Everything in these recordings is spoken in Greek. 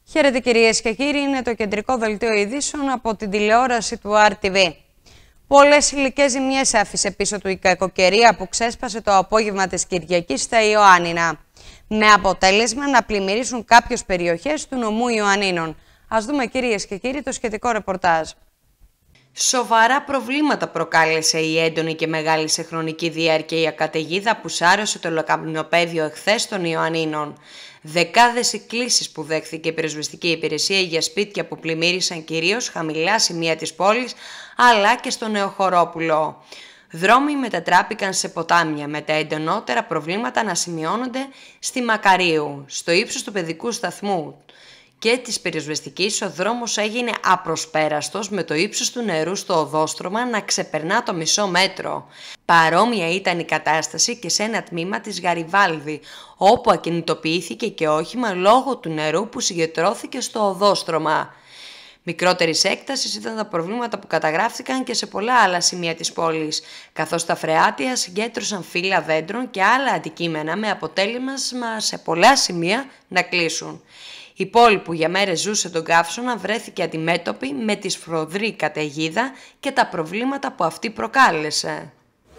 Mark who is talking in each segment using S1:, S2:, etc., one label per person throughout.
S1: Χαίρετε κυρίες και κύριοι, είναι το κεντρικό δελτίο ειδήσεων από την τηλεόραση του RTV. Πολλές υλικές ζημιές άφησε πίσω του η κακοκαιρία που ξέσπασε το απόγευμα της Κυριακής στα Ιωάννινα, με αποτέλεσμα να πλημμυρίσουν κάποιες περιοχές του νομού Ιωαννίνων. Ας δούμε κυρίες και κύριοι το σχετικό ρεπορτάζ. Σοβαρά προβλήματα προκάλεσε η έντονη και μεγάλη σε χρονική διάρκεια η ακαταιγίδα που σάρωσε το λοκαμινοπέδιο εχθές των Ιωαννίνων. Δεκάδες οι κλήσεις που δέχθηκε η πυροσβεστική υπηρεσία για σπίτια που πλημμύρισαν κυρίως χαμηλά σημεία της πόλης, αλλά και στο Νεοχωρόπουλο. Δρόμοι μετατράπηκαν σε ποτάμια, με τα εντονότερα προβλήματα να σημειώνονται στη Μακαρίου, στο ύψος του παιδικού σταθμού και της πυροσβεστικής. Ο δρόμος έγινε απροσπέραστος, με το ύψος του νερού στο οδόστρωμα να ξεπερνά το μισό μέτρο. Παρόμοια ήταν η κατάσταση και σε ένα τμήμα της Γαριβάλδη, όπου ακινητοποιήθηκε και όχημα λόγω του νερού που συγκεντρώθηκε στο οδόστρωμα. Μικρότερης έκτασης ήταν τα προβλήματα που καταγράφηκαν και σε πολλά άλλα σημεία της πόλης, καθώς τα φρεάτια συγκέντρωσαν φύλλα δέντρων και άλλα αντικείμενα, με αποτέλεσμα σε πολλά σημεία να κλείσουν. Η πόλη που για μέρες ζούσε τον καύσωνα βρέθηκε αντιμέτωπη με τη σφοδρή καταιγίδα και τα προβλήματα που αυτή προκάλεσε.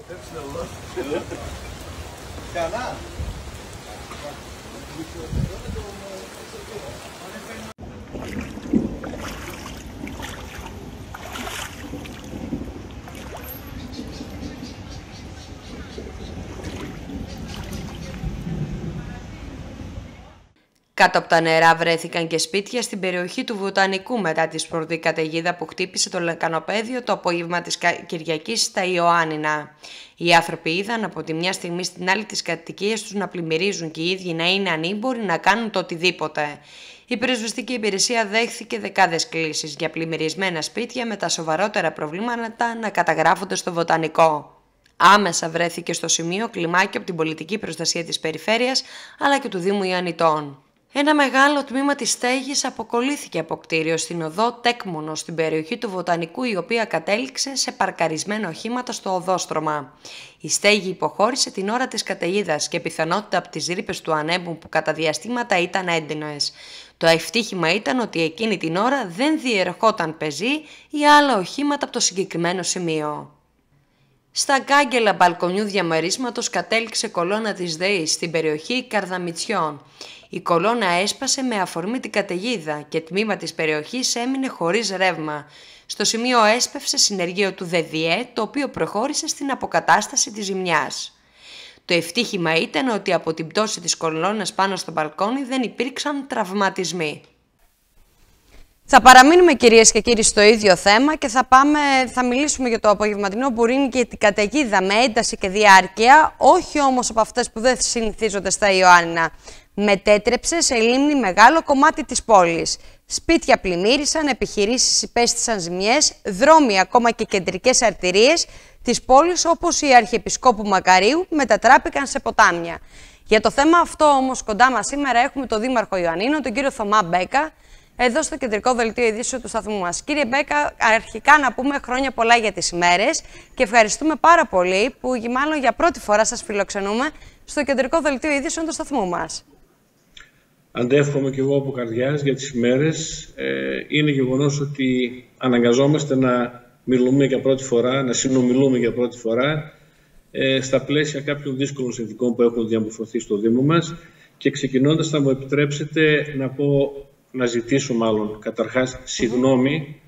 S1: Κάτω από τα νερά βρέθηκαν και σπίτια στην περιοχή του Βοτανικού μετά τη σφοδρή καταιγίδα που χτύπησε το λεκανοπέδιο το απόγευμα της Κυριακής στα Ιωάννινα. Οι άνθρωποι είδαν από τη μια στιγμή στην άλλη τις κατοικίες τους να πλημμυρίζουν και οι ίδιοι να είναι ανήμποροι να κάνουν το οτιδήποτε. Η πυροσβεστική υπηρεσία δέχθηκε δεκάδες κλήσεις για πλημμυρισμένα σπίτια, με τα σοβαρότερα προβλήματα να καταγράφονται στο Βοτανικό. Άμεσα βρέθηκε στο σημείο κλιμάκιο από την πολιτική προστασία της περιφέρειας αλλά και του Δήμου Ιαννητών. Ένα μεγάλο τμήμα της στέγης αποκολλήθηκε από κτίριο στην οδό Τέκμονο, στην περιοχή του Βοτανικού, η οποία κατέληξε σε παρκαρισμένα οχήματα στο οδόστρωμα. Η στέγη υποχώρησε την ώρα της καταιγίδας και πιθανότητα από τις ρήπες του ανέμου που κατά διαστήματα ήταν έντονες. Το ευτύχημα ήταν ότι εκείνη την ώρα δεν διερχόταν πεζή ή άλλα οχήματα από το συγκεκριμένο σημείο. Στα κάγκελα μπαλκονιού διαμερίσματος κατέληξε κολόνα της ΔΕΗ στην περιοχή Καρδαμιτσιών. Η κολόνα έσπασε με αφορμή την καταιγίδα και τμήμα της περιοχής έμεινε χωρίς ρεύμα. Στο σημείο έσπευσε συνεργείο του ΔΔΕ, το οποίο προχώρησε στην αποκατάσταση της ζημιάς. Το ευτύχημα ήταν ότι από την πτώση της κολόνας πάνω στο μπαλκόνι δεν υπήρξαν τραυματισμοί. Θα παραμείνουμε κυρίες και κύριοι στο ίδιο θέμα και θα μιλήσουμε για το απογευματινό μπουρίνι και την καταιγίδα με ένταση και διάρκεια, όχι όμως από αυτές που δεν συνηθίζονται στα Ιωάννινα. Μετέτρεψε σε λίμνη μεγάλο κομμάτι της πόλης. Σπίτια πλημμύρισαν, επιχειρήσεις υπέστησαν ζημιές, δρόμοι ακόμα και κεντρικές αρτηρίες της πόλης όπως η Αρχιεπισκόπου Μακαρίου μετατράπηκαν σε ποτάμια. Για το θέμα αυτό όμως κοντά μας σήμερα έχουμε τον Δήμαρχο Ιωαννίνων, τον κύριο Θωμά Μπέκα, εδώ στο κεντρικό δελτίο ειδήσεων του σταθμού μας. Κύριε Μπέκα, αρχικά να πούμε χρόνια πολλά για τις ημέρες και ευχαριστούμε πάρα πολύ που μάλλον για πρώτη φορά σας φιλοξενούμε στο κεντρικό δελτίο ειδήσεων του σταθμού μας.
S2: Αντεύχομαι και εγώ από καρδιάς για τις ημέρες. Είναι γεγονός ότι αναγκαζόμαστε να μιλούμε για πρώτη φορά, να συνομιλούμε για πρώτη φορά στα πλαίσια κάποιων δύσκολων συνθηκών που έχουν διαμορφωθεί στο Δήμο μας. Και ξεκινώντας, θα μου επιτρέψετε να ζητήσω καταρχάς συγγνώμη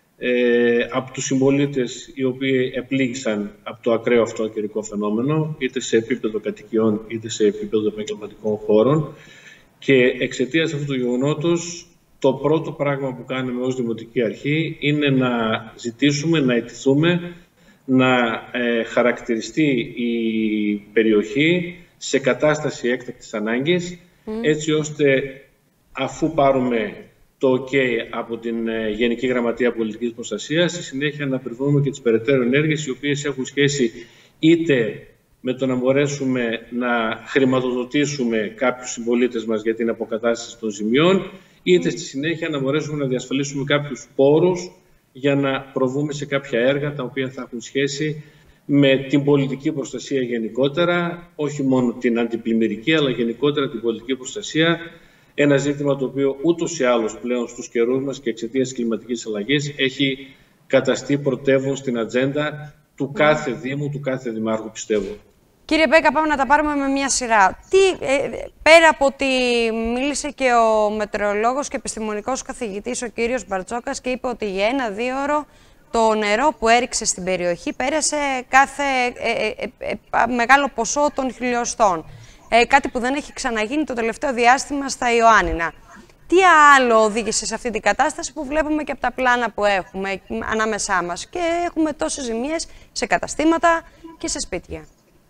S2: από τους συμπολίτες οι οποίοι επλήγησαν από το ακραίο αυτό καιρικό φαινόμενο, είτε σε επίπεδο κατοικιών είτε σε επίπεδο επαγγελματικών χώρων. Και εξαιτίας αυτού του γεγονότος, το πρώτο πράγμα που κάνουμε ως Δημοτική Αρχή είναι να ζητήσουμε, να αιτηθούμε να χαρακτηριστεί η περιοχή σε κατάσταση έκτακτης ανάγκης, έτσι ώστε αφού πάρουμε το OK από την Γενική Γραμματεία Πολιτικής Προστασίας, στη συνέχεια να προβούμε και τις περαιτέρω ενέργειες, οι οποίες έχουν σχέση είτε με το να μπορέσουμε να χρηματοδοτήσουμε κάποιους συμπολίτες μας για την αποκατάσταση των ζημιών, είτε στη συνέχεια να μπορέσουμε να διασφαλίσουμε κάποιους πόρους για να προβούμε σε κάποια έργα τα οποία θα έχουν σχέση με την πολιτική προστασία γενικότερα, όχι μόνο την αντιπλημμυρική, αλλά γενικότερα την πολιτική προστασία, Ένα ζήτημα το οποίο ούτως ή άλλως πλέον στους καιρούς μας και εξαιτίας της κλιματικής αλλαγής έχει καταστεί πρωτεύον στην ατζέντα του κάθε Δήμου, του κάθε Δημάρχου, πιστεύω.
S1: Κύριε Μπέκα, πάμε να τα πάρουμε με μια σειρά. Πέρα από ότι μίλησε και ο μετεωρολόγος και επιστημονικός καθηγητής ο κύριος Μπαρτσόκας και είπε ότι για 1 2ωρο το νερό που έριξε στην περιοχή πέρασε κάθε μεγάλο ποσό των χιλιοστών. Κάτι που δεν έχει ξαναγίνει το τελευταίο διάστημα στα Ιωάννινα. Τι άλλο οδήγησε σε αυτή την κατάσταση που βλέπουμε και από τα πλάνα που έχουμε ανάμεσά μας και έχουμε τόσες ζημίες σε καταστήματα και σε σπίτια?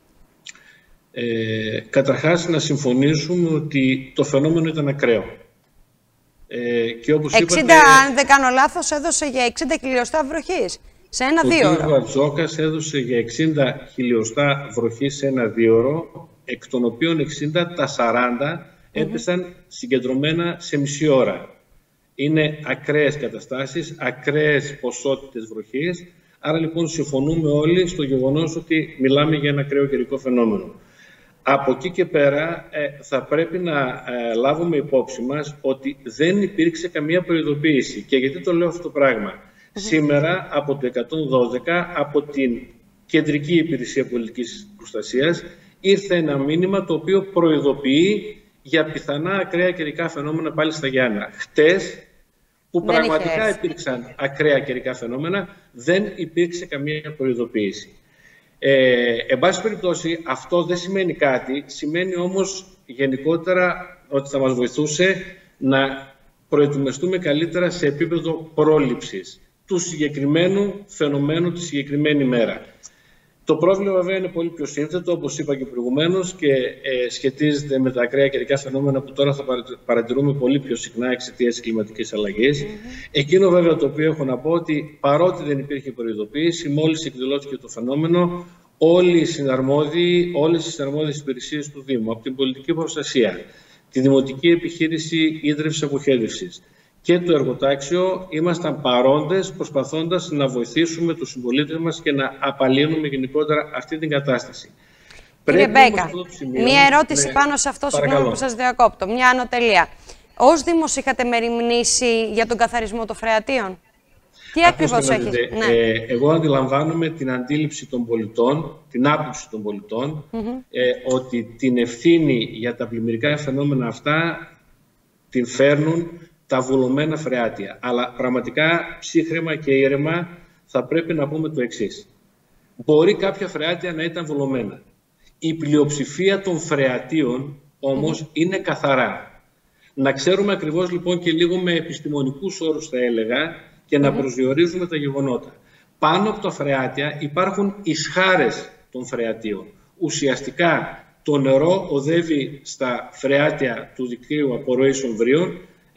S2: Καταρχάς, να συμφωνήσουμε ότι το φαινόμενο ήταν ακραίο. Και όπως
S1: 60,
S2: είπατε,
S1: αν δεν κάνω λάθος, έδωσε για 60 χιλιοστά βροχής σε 1 2ωρο.
S2: Ο κ. Μπαρτσόκας έδωσε για 60 χιλιοστά βροχής σε 1 2ωρο, εκ των οποίων 60, τα 40 έπεσαν συγκεντρωμένα σε μισή ώρα. Είναι ακραίες καταστάσεις, ακραίες ποσότητες βροχής. Άρα λοιπόν συμφωνούμε όλοι στο γεγονός ότι μιλάμε για ένα ακραίο καιρικό φαινόμενο. Από εκεί και πέρα θα πρέπει να λάβουμε υπόψη μας ότι δεν υπήρξε καμία προειδοποίηση. Και γιατί το λέω αυτό το πράγμα? Σήμερα από το 112, από την Κεντρική Υπηρεσία Πολιτικής Προστασίας, ήρθε ένα μήνυμα το οποίο προειδοποιεί για πιθανά ακραία καιρικά φαινόμενα πάλι στα Γιάννα. Χτες, που πραγματικά υπήρξαν ακραία καιρικά φαινόμενα, δεν υπήρξε καμία προειδοποίηση. Εν πάση περιπτώσει, αυτό δεν σημαίνει κάτι, σημαίνει όμως γενικότερα ότι θα μας βοηθούσε να προετοιμαστούμε καλύτερα σε επίπεδο πρόληψης του συγκεκριμένου φαινομένου τη συγκεκριμένη μέρα. Το πρόβλημα βέβαια είναι πολύ πιο σύνθετο, όπως είπα και προηγουμένως, και σχετίζεται με τα ακραία καιρικά φαινόμενα που τώρα θα παρατηρούμε πολύ πιο συχνά εξαιτίας της κλιματικής αλλαγής. Εκείνο βέβαια το οποίο έχω να πω ότι παρότι δεν υπήρχε προειδοποίηση, μόλις εκδηλώθηκε το φαινόμενο, όλες οι συναρμόδιες υπηρεσίες του Δήμου, από την πολιτική προστασία, τη Δημοτική Επιχείρηση Ίδρυυσης Αποχέτευσης και το εργοτάξιο, ήμασταν παρόντες προσπαθώντας να βοηθήσουμε τους συμπολίτες μας και να απαλύνουμε γενικότερα αυτή την κατάσταση.
S1: Κύριε Μπέκα, μία ερώτηση πάνω σε αυτό, συγγνώμη που σας διακόπτω, μια ανωτελεία. Ως Δήμος είχατε μεριμνήσει για τον καθαρισμό των φρεατίων? Τι ακριβώς έχεις?
S2: Εγώ αντιλαμβάνομαι την αντίληψη των πολιτών, την άποψη των πολιτών, ότι την ευθύνη για τα πλημμυρικά φαινόμενα αυτά την φέρνουν τα βουλωμένα φρεάτια. Αλλά πραγματικά ψύχραιμα και ήρεμα θα πρέπει να πούμε το εξής. Μπορεί κάποια φρεάτια να ήταν βουλωμένα. Η πλειοψηφία των φρεατίων όμως είναι καθαρά. Να ξέρουμε ακριβώς λοιπόν και λίγο με επιστημονικούς όρους θα έλεγα και να προσδιορίζουμε τα γεγονότα. Πάνω από τα φρεάτια υπάρχουν οι σχάρες των φρεατίων. Ουσιαστικά το νερό οδεύει στα φρεάτια του δικτύου απορροής ομβρίων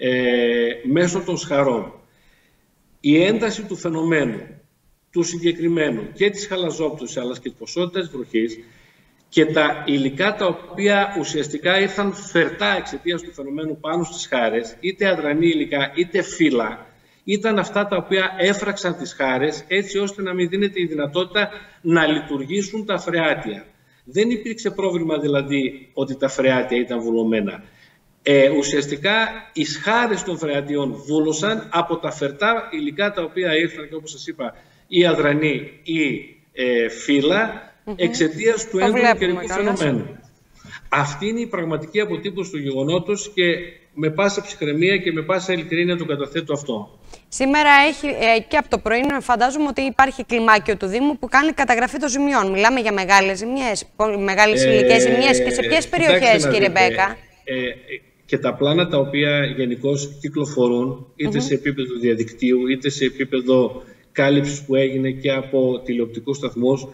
S2: μέσω των σχαρών. Η ένταση του φαινομένου, του συγκεκριμένου και της χαλαζόπτωσης αλλά και της ποσότητας βροχής και τα υλικά τα οποία ουσιαστικά ήρθαν φερτά εξαιτίας του φαινομένου πάνω στις σχάρες, είτε αδρανή υλικά είτε φύλλα, ήταν αυτά τα οποία έφραξαν τις σχάρες έτσι ώστε να μην δίνεται η δυνατότητα να λειτουργήσουν τα φρεάτια. Δεν υπήρξε πρόβλημα δηλαδή ότι τα φρεάτια ήταν βουλωμένα. Ουσιαστικά οι σχάρες των φρεατιών βούλωσαν από τα φερτά υλικά τα οποία ήρθαν και όπως σας είπα η αδρανή ή φύλλα εξαιτίας του έντονου καιρικού φαινομένου. Αυτή είναι η πραγματική αποτύπωση του γεγονότος και με πάσα ψυχραιμία και με πάσα ειλικρίνεια το καταθέτω αυτό.
S1: Σήμερα έχει και από το πρωί φαντάζομαι ότι υπάρχει κλιμάκιο του Δήμου που κάνει καταγραφή των ζημιών. Μιλάμε για μεγάλες ζημιές, μεγάλες υλικές ζημιές και σε ποιες περιοχές, κύριε Μπέκα?
S2: Και τα πλάνα τα οποία γενικώς κυκλοφορούν είτε σε επίπεδο διαδικτύου είτε σε επίπεδο κάλυψης που έγινε και από τηλεοπτικούς σταθμούς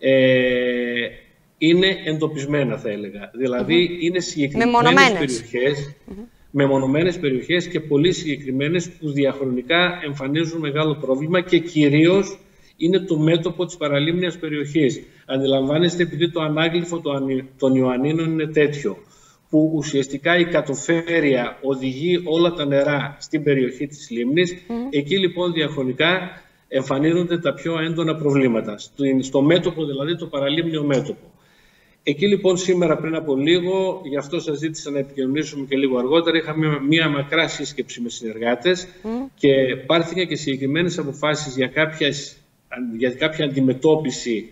S2: είναι εντοπισμένα θα έλεγα. Δηλαδή είναι συγκεκριμένες περιοχές, μεμονωμένες περιοχές και πολύ συγκεκριμένες που διαχρονικά εμφανίζουν μεγάλο πρόβλημα και κυρίως είναι το μέτωπο της παραλίμνιας περιοχής. Αντιλαμβάνεστε επειδή το ανάγλυφο των Ιωαννίνων είναι τέτοιο που ουσιαστικά η κατοφέρεια οδηγεί όλα τα νερά στην περιοχή της λίμνης. Εκεί λοιπόν διαχρονικά εμφανίζονται τα πιο έντονα προβλήματα. Στο μέτωπο δηλαδή το παραλίμνιο μέτωπο. Εκεί λοιπόν σήμερα πριν από λίγο, γι' αυτό σας ζήτησα να επικοινωνήσουμε και λίγο αργότερα, είχαμε μια μακρά σύσκεψη με συνεργάτες και πάρθηκαν και συγκεκριμένες αποφάσεις για κάποια αντιμετώπιση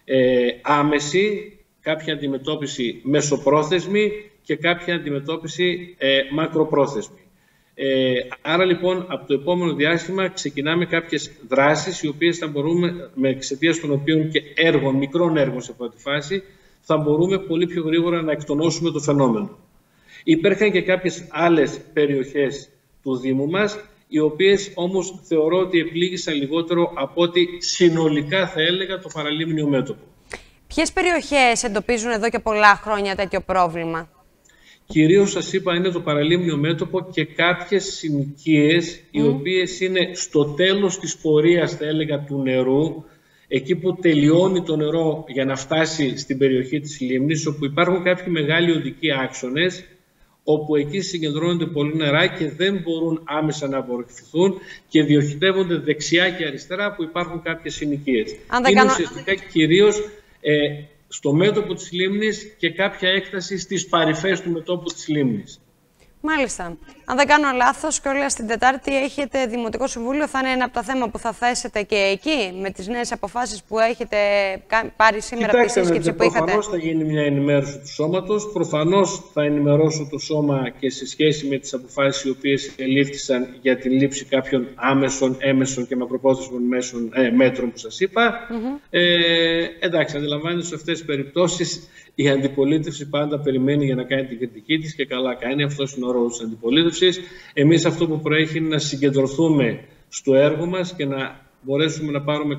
S2: άμεση, κάποια αντιμετώπιση μεσοπρόθεσμη και κάποια αντιμετώπιση μακροπρόθεσμη. Άρα λοιπόν από το επόμενο διάστημα ξεκινάμε κάποιες δράσεις οι οποίες θα μπορούμε, με εξαιτίας των οποίων και μικρών έργων σε πρώτη φάση, θα μπορούμε πολύ πιο γρήγορα να εκτονώσουμε το φαινόμενο. Υπήρχαν και κάποιες άλλες περιοχές του Δήμου μας, οι οποίες όμως θεωρώ ότι επλήγησαν λιγότερο από ότι συνολικά θα έλεγα το παραλίμνιο μέτωπο.
S1: Ποιες περιοχές εντοπίζουν εδώ και πολλά χρόνια τέτοιο πρόβλημα?
S2: Κυρίως σας είπα είναι το παραλίμνιο μέτωπο και κάποιες συνοικίες οι οποίες είναι στο τέλος της πορείας θα έλεγα του νερού, εκεί που τελειώνει το νερό για να φτάσει στην περιοχή της λίμνης, όπου υπάρχουν κάποιοι μεγάλοι οδικοί άξονες, όπου εκεί συγκεντρώνονται πολύ νερά και δεν μπορούν άμεσα να απορροφηθούν και διοχετεύονται δεξιά και αριστερά που υπάρχουν κάποιες συνοικίες. Είναι ουσιαστικά κυρίως στο μέτωπο της λίμνης και κάποια έκταση στις παρυφές του μετώπου της λίμνης.
S1: Μάλιστα. Αν δεν κάνω λάθος, κιόλας την Τετάρτη έχετε Δημοτικό Συμβούλιο. Θα είναι ένα από τα θέματα που θα θέσετε και εκεί, με τις νέες αποφάσεις που έχετε πάρει σήμερα από τη σύσκεψη που είχατε.
S2: Προφανώς θα γίνει μια ενημέρωση του σώματος. Προφανώς θα ενημερώσω το σώμα και σε σχέση με τις αποφάσεις οι οποίες ελήφθησαν για την λήψη κάποιων άμεσων, έμεσων και μακροπρόθεσμων μέτρων που σας είπα. Εντάξει, αντιλαμβάνεστε σε αυτές τις περιπτώσεις η αντιπολίτευση πάντα περιμένει για να κάνει την κριτική της και καλά κάνει. Αυτός είναι ο ρόλος της αντιπολίτευσης. Εμείς αυτό που προέχει είναι να συγκεντρωθούμε στο έργο μας και να μπορέσουμε να πάρουμε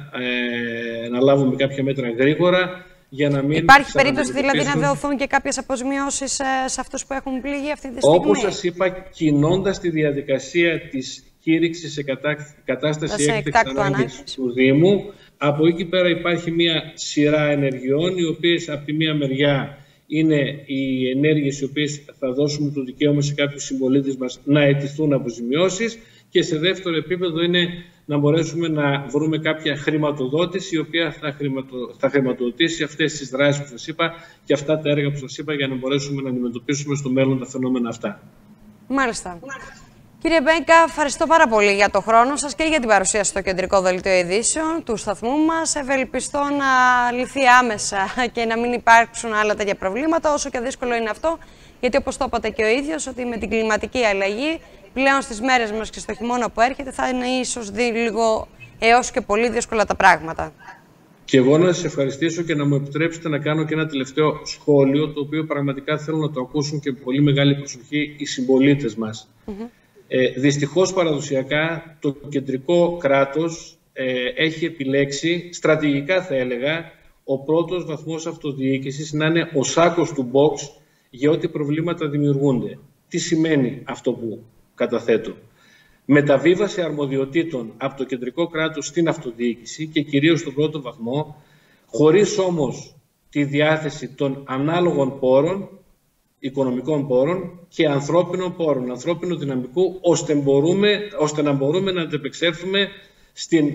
S2: να λάβουμε κάποια μέτρα γρήγορα για να μην...
S1: Υπάρχει περίπτωση δηλαδή να δοθούν και κάποιες αποζημιώσεις σε αυτούς που έχουν πληγεί αυτή τη στιγμή?
S2: Όπως σας είπα, κινώντας τη διαδικασία της κήρυξης σε κατάσταση έκτακτης ανάγκης του Δήμου, από εκεί πέρα υπάρχει μια σειρά ενεργειών, οι οποίες από τη μία μεριά είναι οι ενέργειες οι οποίες θα δώσουμε το δικαίωμα σε κάποιους συμπολίτες μας να αιτηθούν αποζημιώσεις και σε δεύτερο επίπεδο είναι να μπορέσουμε να βρούμε κάποια χρηματοδότηση η οποία θα χρηματοδοτήσει αυτές τις δράσεις που σας είπα και αυτά τα έργα που σας είπα για να μπορέσουμε να αντιμετωπίσουμε στο μέλλον τα φαινόμενα αυτά.
S1: Μάλιστα. Κύριε Μπέγκα, ευχαριστώ πάρα πολύ για το χρόνο σας και για την παρουσία στο κεντρικό δελτίο ειδήσεων του σταθμού μας. Ευελπιστώ να λυθεί άμεσα και να μην υπάρξουν άλλα τέτοια προβλήματα, όσο και δύσκολο είναι αυτό, γιατί όπως το είπατε και ο ίδιος, ότι με την κλιματική αλλαγή πλέον στις μέρες μας και στο χειμώνα που έρχεται θα είναι ίσως λίγο έως και πολύ δύσκολα τα πράγματα.
S2: Και εγώ να σας ευχαριστήσω και να μου επιτρέψετε να κάνω και ένα τελευταίο σχόλιο, το οποίο πραγματικά θέλω να το ακούσουν και με πολύ μεγάλη προσοχή οι συμπολίτες μας. Δυστυχώς παραδοσιακά το κεντρικό κράτος έχει επιλέξει, στρατηγικά θα έλεγα, ο πρώτος βαθμός αυτοδιοίκησης να είναι ο σάκος του box για ό,τι προβλήματα δημιουργούνται. Τι σημαίνει αυτό που καταθέτω? Μεταβίβαση αρμοδιοτήτων από το κεντρικό κράτος στην αυτοδιοίκηση και κυρίως στον πρώτο βαθμό, χωρίς όμως τη διάθεση των ανάλογων πόρων, οικονομικών πόρων και ανθρώπινων πόρων, ανθρώπινου δυναμικού, ώστε να μπορούμε να αντεπεξέλθουμε στην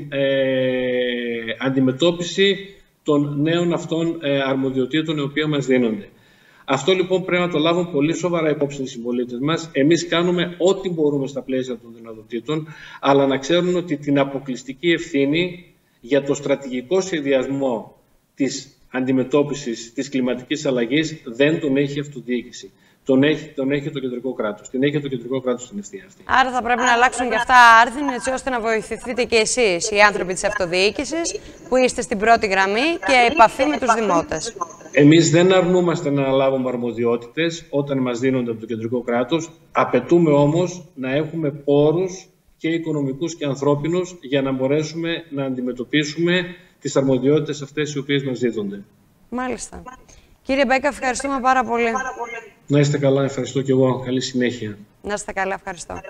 S2: αντιμετώπιση των νέων αυτών αρμοδιοτήτων οι οποίοι μας δίνονται. Αυτό λοιπόν πρέπει να το λάβουν πολύ σοβαρά υπόψη οι συμπολίτες μας. Εμείς κάνουμε ό,τι μπορούμε στα πλαίσια των δυνατοτήτων, αλλά να ξέρουν ότι την αποκλειστική ευθύνη για το στρατηγικό σχεδιασμό της αντιμετώπισης της κλιματικής αλλαγής δεν τον έχει η αυτοδιοίκηση. Τον έχει το κεντρικό κράτος. Την έχει το κεντρικό κράτος στην ευθεία αυτή.
S1: Άρα θα πρέπει να αλλάξουν και αυτά άρθιν, έτσι ώστε να βοηθηθείτε και εσείς, οι άνθρωποι της αυτοδιοίκησης, που είστε στην πρώτη γραμμή και επαφή με τους δημότες.
S2: Εμείς δεν αρνούμαστε να αναλάβουμε αρμοδιότητες όταν μας δίνονται από το κεντρικό κράτος. Απαιτούμε όμως να έχουμε πόρους και οικονομικούς και ανθρώπινους για να μπορέσουμε να αντιμετωπίσουμε τις αρμοδιότητες αυτές οι οποίες μας δίδονται.
S1: Μάλιστα. Κύριε Μπέγκα, ευχαριστούμε πάρα πολύ.
S2: Να είστε καλά, ευχαριστώ και εγώ. Καλή συνέχεια.
S1: Να είστε καλά, ευχαριστώ.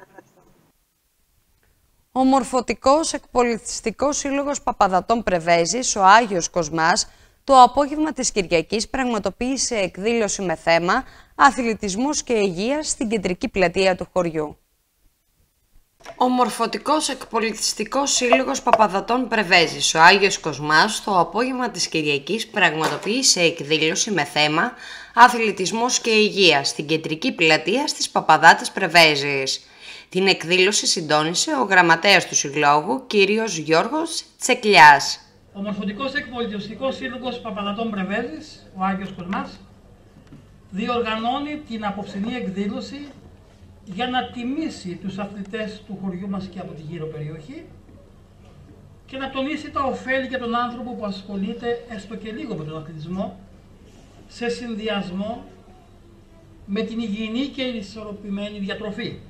S1: Ο Μορφωτικός Εκπολιτιστικός Σύλλογος Παπαδατών Πρεβέζης, ο Άγιος Κοσμάς, το απόγευμα της Κυριακής πραγματοποίησε εκδήλωση με θέμα «Αθλητισμός και υγεία» στην κεντρική πλατεία του χωριού. Ο Μορφωτικός Εκπολιτιστικός Σύλλογος Παπαδατών Πρεβέζης, ο Άγιος Κοσμάς, το απόγευμα της Κυριακής πραγματοποίησε εκδήλωση με θέμα «Αθλητισμός και υγεία» στην κεντρική πλατεία στις Παπαδάτες Πρεβέζης. Την εκδήλωση συντόνισε ο γραμματέας του Συλλόγου, κύριος Γιώργος Τσεκλιάς.
S3: Ο Μορφωτικός Εκπολιτιστικός Σύλλογος Παπαδατών Πρεβέζης, ο Άγιος Κοσμάς, διοργανώνει την απόψινή εκδήλωση για να τιμήσει τους αθλητές του χωριού μας και από τη γύρω περιοχή και να τονίσει τα ωφέλη για τον άνθρωπο που ασχολείται έστω και λίγο με τον αθλητισμό σε συνδυασμό με την υγιεινή και ισορροπημένη διατροφή.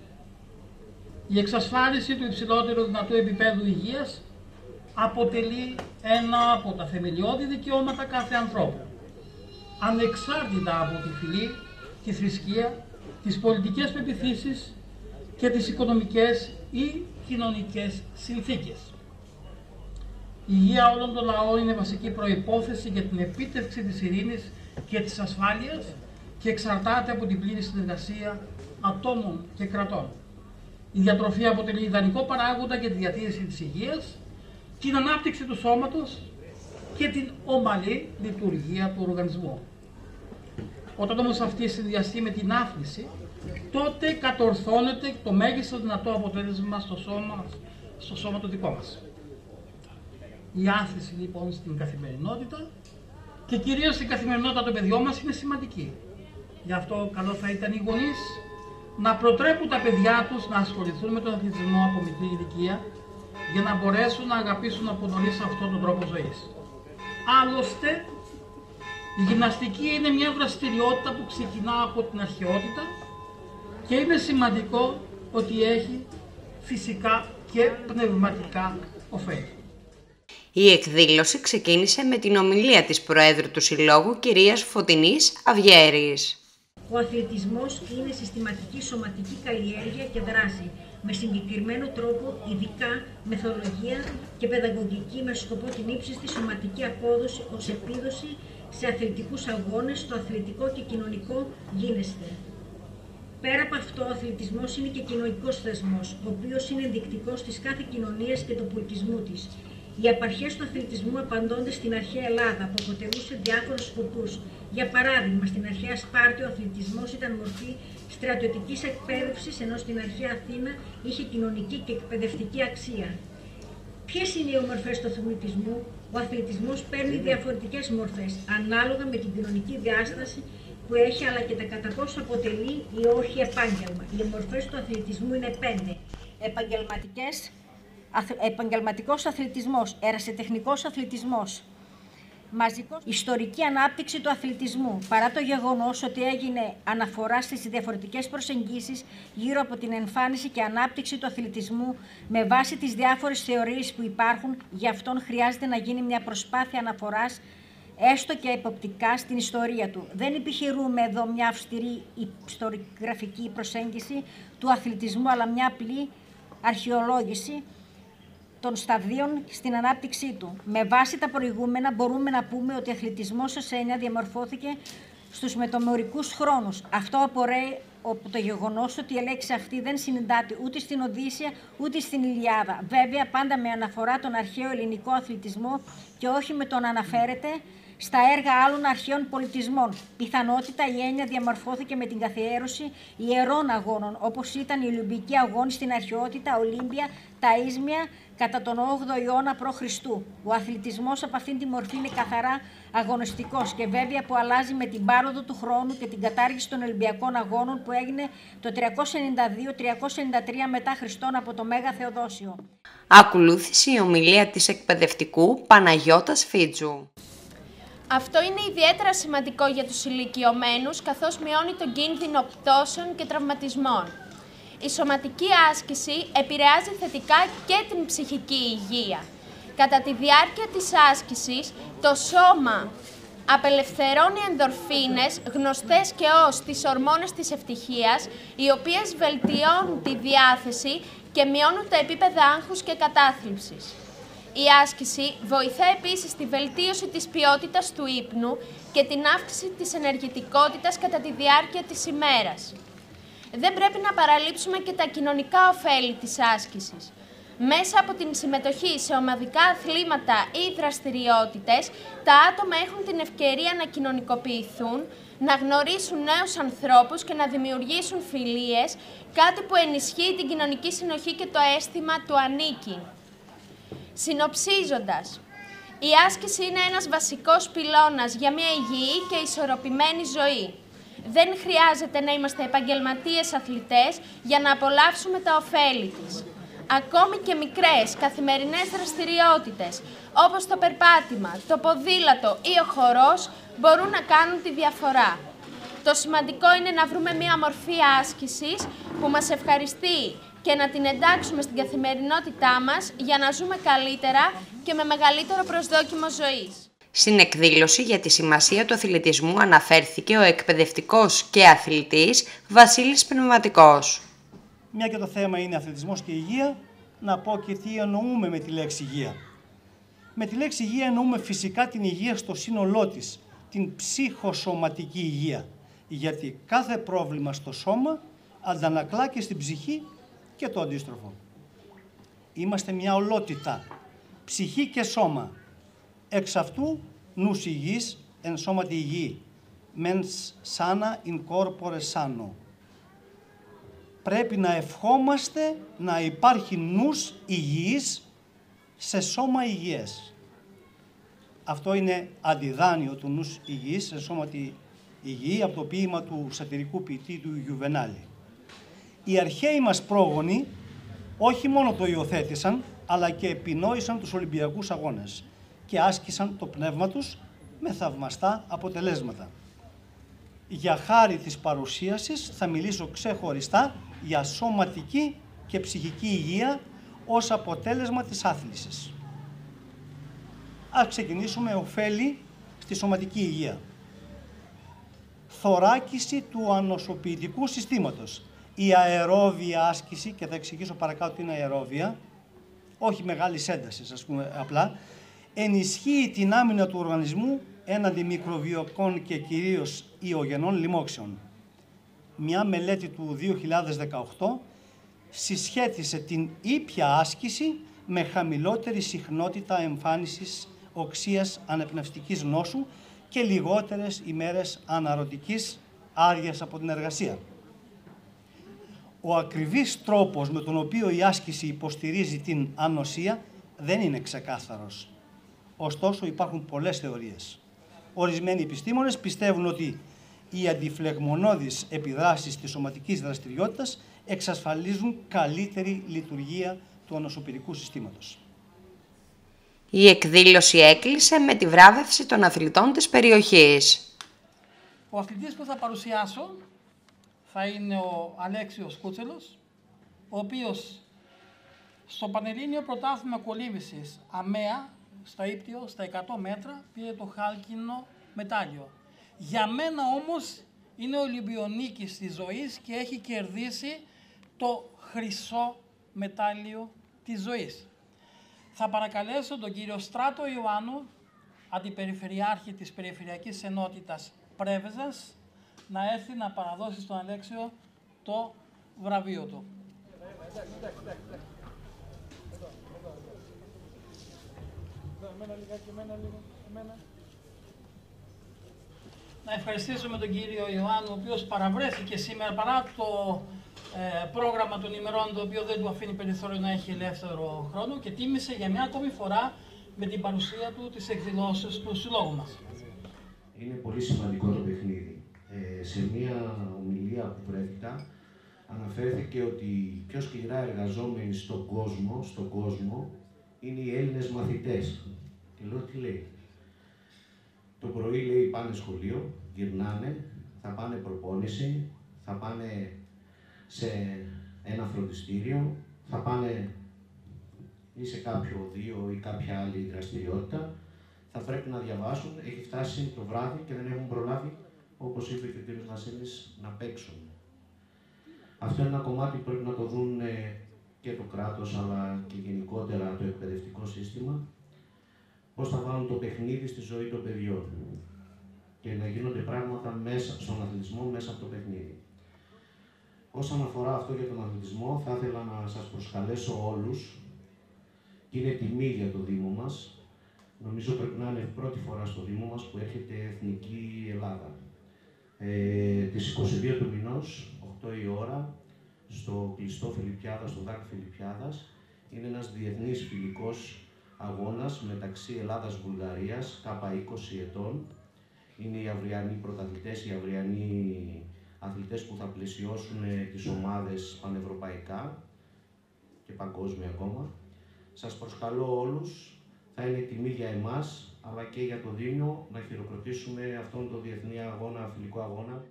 S3: Η εξασφάλιση του υψηλότερου δυνατού επίπεδου υγείας αποτελεί ένα από τα θεμελιώδη δικαιώματα κάθε ανθρώπου, ανεξάρτητα από τη φυλή, τη θρησκεία, τις πολιτικές πεποιθήσεις και τις οικονομικές ή κοινωνικές συνθήκες. Η υγεία όλων των λαών είναι βασική προϋπόθεση για την επίτευξη της ειρήνης και της ασφάλειας και εξαρτάται από την πλήρη συνεργασία ατόμων και κρατών. Η διατροφή αποτελεί ιδανικό παράγοντα για τη διατήρηση της υγείας, την ανάπτυξη του σώματος και την ομαλή λειτουργία του οργανισμού. Όταν όμως αυτή συνδυαστεί με την άφληση, τότε κατορθώνεται το μέγιστο δυνατό αποτέλεσμα στο σώμα το δικό μας. Η άθληση λοιπόν στην καθημερινότητα και κυρίως στην καθημερινότητα των παιδιών μας είναι σημαντική. Γι' αυτό καλό θα ήταν οι γονείς να προτρέπουν τα παιδιά τους να ασχοληθούν με τον αθλητισμό από μικρή ηλικία για να μπορέσουν να αγαπήσουν από νωρίς αυτόν τον τρόπο ζωής. Άλλωστε, η γυμναστική είναι μια δραστηριότητα που ξεκινά από την αρχαιότητα και είναι σημαντικό ότι έχει φυσικά και πνευματικά ωφέλη.
S1: Η εκδήλωση ξεκίνησε με την ομιλία της Προέδρου του Συλλόγου, κυρίας Φωτεινής Αυγέρης.
S4: Ο αθλητισμός είναι συστηματική σωματική καλλιέργεια και δράση, με συγκεκριμένο τρόπο, ειδικά μεθοδολογία και παιδαγωγική με σκοπό την ύψιστη σωματική απόδοση ως επίδοση σε αθλητικούς αγώνες, στο αθλητικό και κοινωνικό γίνεσθε. Πέρα από αυτό, ο αθλητισμός είναι και κοινωνικός θεσμός, ο οποίος είναι ενδεικτικός της κάθε κοινωνίας και του πολιτισμού της. Οι απαρχές του αθλητισμού απαντώνται στην αρχαία Ελλάδα, που αποτελούσε διάφορους σκοπούς. Για παράδειγμα, στην αρχαία Σπάρτη ο αθλητισμός ήταν μορφή στρατιωτικής εκπαίδευσης, ενώ στην αρχαία Αθήνα είχε κοινωνική και εκπαιδευτική αξία. Ποιες είναι οι ομορφές του αθλητισμού? Ο αθλητισμός παίρνει διαφορετικές μορφές, ανάλογα με την κοινωνική διάσταση που έχει, αλλά και τα κατά πόσο αποτελεί ή όχι επάγγελμα. Οι ομορφές του αθλητισμού είναι 5. Επαγγελματικός αθλητισμός, ερασιτεχνικός αθλητισμός, ιστορική ανάπτυξη του αθλητισμού. Παρά το γεγονός ότι έγινε αναφορά στις διαφορετικές προσεγγίσεις γύρω από την εμφάνιση και ανάπτυξη του αθλητισμού με βάση τις διάφορες θεωρίες που υπάρχουν, γι' αυτόν χρειάζεται να γίνει μια προσπάθεια αναφοράς, έστω και εποπτικά, στην ιστορία του. Δεν επιχειρούμε εδώ μια αυστηρή ιστορικογραφική προσέγγιση του αθλητισμού, αλλά μια απλή αρχαιολόγηση των σταδίων στην ανάπτυξή του. Με βάση τα προηγούμενα μπορούμε να πούμε ότι ο αθλητισμός ως έννοια διαμορφώθηκε στους μεταμορικούς χρόνους. Αυτό απορρέει από το γεγονός ότι η λέξη αυτή δεν συνεντάται ούτε στην Οδύσσεια ούτε στην Ιλιάδα. Βέβαια, πάντα με αναφορά τον αρχαίο ελληνικό αθλητισμό και όχι με τον αναφέρεται στα έργα άλλων αρχαίων πολιτισμών. Πιθανότητα η έννοια διαμορφώθηκε με την καθιέρωση ιερών αγώνων, όπως ήταν οι Ολυμπικοί αγώνες στην αρχαιότητα, Ολύμπια, τα Ίσμια κατά τον 8ο αιώνα π.Χ. Ο αθλητισμός από αυτήν τη μορφή είναι καθαρά αγωνιστικός και βέβαια που αλλάζει με την πάροδο του χρόνου και την κατάργηση των Ολυμπιακών αγώνων που έγινε το 392-393 μετά Χριστόν από το Μέγα Θεοδόσιο.
S1: Ακολούθησε η ομιλία της εκπαιδευτικού Παναγιώτας Φίτζου.
S5: Αυτό είναι ιδιαίτερα σημαντικό για τους ηλικιωμένους, καθώς μειώνει τον κίνδυνο πτώσεων και τραυματισμών. Η σωματική άσκηση επηρεάζει θετικά και την ψυχική υγεία. Κατά τη διάρκεια της άσκησης, το σώμα απελευθερώνει ενδορφίνες, γνωστές και ως τις ορμόνες της ευτυχίας, οι οποίες βελτιώνουν τη διάθεση και μειώνουν τα επίπεδα άγχους και κατάθλιψης. Η άσκηση βοηθά επίσης τη βελτίωση της ποιότητας του ύπνου και την αύξηση της ενεργητικότητας κατά τη διάρκεια της ημέρας. δεν πρέπει να παραλείψουμε και τα κοινωνικά ωφέλη της άσκησης. Μέσα από την συμμετοχή σε ομαδικά αθλήματα ή δραστηριότητες, τα άτομα έχουν την ευκαιρία να κοινωνικοποιηθούν, να γνωρίσουν νέους ανθρώπους και να δημιουργήσουν φιλίες, κάτι που ενισχύει την κοινωνική συνοχή και το αίσθημα του ανήκει. Συνοψίζοντας, η άσκηση είναι ένας βασικός πυλώνας για μια υγιή και ισορροπημένη ζωή. Δεν χρειάζεται να είμαστε επαγγελματίες αθλητές για να απολαύσουμε τα ωφέλη της. Ακόμη και μικρές καθημερινές δραστηριότητες, όπως το περπάτημα, το ποδήλατο ή ο χορός, μπορούν να κάνουν τη διαφορά. Το σημαντικό είναι να βρούμε μια μορφή άσκησης που μας ευχαριστεί και να την εντάξουμε στην καθημερινότητά μας για να ζούμε καλύτερα και με μεγαλύτερο προσδόκιμο ζωής.
S1: Στην εκδήλωση για τη σημασία του αθλητισμού αναφέρθηκε ο εκπαιδευτικός και αθλητής Βασίλης Πνευματικός.
S6: Μια και το θέμα είναι αθλητισμός και υγεία, να πω και τι εννοούμε με τη λέξη υγεία. Με τη λέξη υγεία εννοούμε φυσικά την υγεία στο σύνολό της, την ψυχοσωματική υγεία, γιατί κάθε πρόβλημα στο σώμα αντανακλά και στην ψυχή και το αντίστροφο. Είμαστε μια ολότητα, ψυχή και σώμα. Εξ αυτού νους υγιής εν σώματι υγιή, mens sana in corpore sano. Πρέπει να ευχόμαστε να υπάρχει νους υγιής σε σώμα υγιές. Αυτό είναι αντιδάνειο του νους υγιής σε σώματι υγιή από το ποίημα του σατυρικού ποιητή του Γιουβενάλη. Οι αρχαίοι μας πρόγονοι όχι μόνο το υιοθέτησαν, αλλά και επινόησαν τους Ολυμπιακούς Αγώνες και άσκησαν το πνεύμα τους με θαυμαστά αποτελέσματα. Για χάρη της παρουσίασης θα μιλήσω ξεχωριστά για σωματική και ψυχική υγεία ως αποτέλεσμα της άθλησης. Ας ξεκινήσουμε ωφέλη στη σωματική υγεία. Θωράκιση του ανοσοποιητικού συστήματος. Η αερόβια άσκηση, και θα εξηγήσω παρακάτω τι είναι αερόβια, όχι μεγάλης έντασης ας πούμε απλά, ενισχύει την άμυνα του οργανισμού έναντι μικροβιοκών και κυρίως ιογενών λοιμόξεων. Μια μελέτη του 2018 συσχέτισε την ήπια άσκηση με χαμηλότερη συχνότητα εμφάνισης οξείας ανεπνευστικής νόσου και λιγότερες ημέρες αναρωτικής άρειας από την εργασία. Ο ακριβής τρόπος με τον οποίο η άσκηση υποστηρίζει την ανοσία δεν είναι ξεκάθαρος. Ωστόσο υπάρχουν πολλές θεωρίες. Ορισμένοι επιστήμονες πιστεύουν ότι οι αντιφλεγμονώδεις επιδράσεις της σωματικής δραστηριότητας εξασφαλίζουν καλύτερη λειτουργία του ανοσοποιητικού συστήματος.
S1: Η εκδήλωση έκλεισε με τη βράβευση των αθλητών της περιοχής.
S3: Ο αθλητής που θα παρουσιάσω θα είναι ο Αλέξιος Κούτσελος, ο οποίος στο Πανελλήνιο Πρωτάθλημα Κολύμβησης ΑΜΕΑ, στα ύπτιο, στα 100 μέτρα, πήρε το χάλκινο μετάλλιο. Για μένα όμως είναι ο Ολυμπιονίκης της ζωής και έχει κερδίσει το χρυσό μετάλλιο της ζωής. Θα παρακαλέσω τον κύριο Στράτο Ιωάννου, αντιπεριφερειάρχη της Περιφερειακής Ενότητας Πρέβεζας, να έρθει να παραδώσει στον Αλέξιο το βραβείο του. Να ευχαριστήσουμε τον κύριο Ιωάννου, ο οποίος παραβρέθηκε σήμερα παρά το πρόγραμμα των ημερών, το οποίο δεν του αφήνει περιθώριο να έχει ελεύθερο χρόνο, και τίμησε για μια ακόμη φορά με την παρουσία του τις εκδηλώσεις του συλλόγου μας.
S7: Είναι πολύ σημαντικό το παιχνίδι. Σε μια ομιλία που βρέθηκα, αναφέρθηκε ότι οι πιο σκληρά εργαζόμενοι στον κόσμο είναι οι Έλληνες μαθητές. Και λέω τι λέει. Το πρωί λέει πάνε σχολείο, γυρνάνε, θα πάνε προπόνηση, θα πάνε σε ένα φροντιστήριο, θα πάνε ή σε κάποιο οδείο ή κάποια άλλη δραστηριότητα, θα πρέπει να διαβάσουν, έχει φτάσει το βράδυ και δεν έχουν προλάβει, όπως είπε και ο κ. Βασίλης, να παίξουν. Αυτό είναι ένα κομμάτι που πρέπει να το δουν και το κράτος, αλλά και γενικότερα το εκπαιδευτικό σύστημα, πώς θα βάλουν το παιχνίδι στη ζωή των παιδιών και να γίνονται πράγματα μέσα στον αθλητισμό, μέσα από το παιχνίδι. Όσον αφορά αυτό για τον αθλητισμό, θα ήθελα να σας προσκαλέσω όλους, και είναι τιμή για το Δήμο μας. Νομίζω πρέπει να είναι πρώτη φορά στο Δήμο μας που έρχεται Εθνική Ελλάδα. Τις 22 του μηνός, 8 η ώρα, στο κλειστό Φιλιππιάδα, στο ΔΑΚ Φιλιππιάδας. Είναι ένας διεθνής φιλικός αγώνας μεταξύ Ελλάδας-Βουλγαρίας, κάπα 20 ετών. Είναι οι αυριανοί πρωταθλητές, οι αυριανοί αθλητές που θα πλαισιώσουν τις ομάδες πανευρωπαϊκά και παγκόσμια ακόμα. Σας προσκαλώ όλους, θα είναι τιμή για εμάς, αλλά και για το Δήμο, να χειροκροτήσουμε αυτόν τον διεθνή αγώνα, φιλικό αγώνα.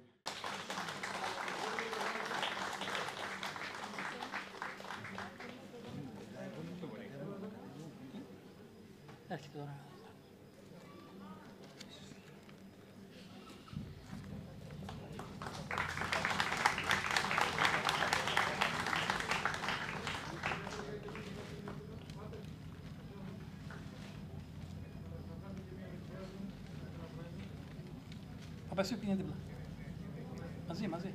S3: Θα πέσει και είναι δίπλα. Μαζί.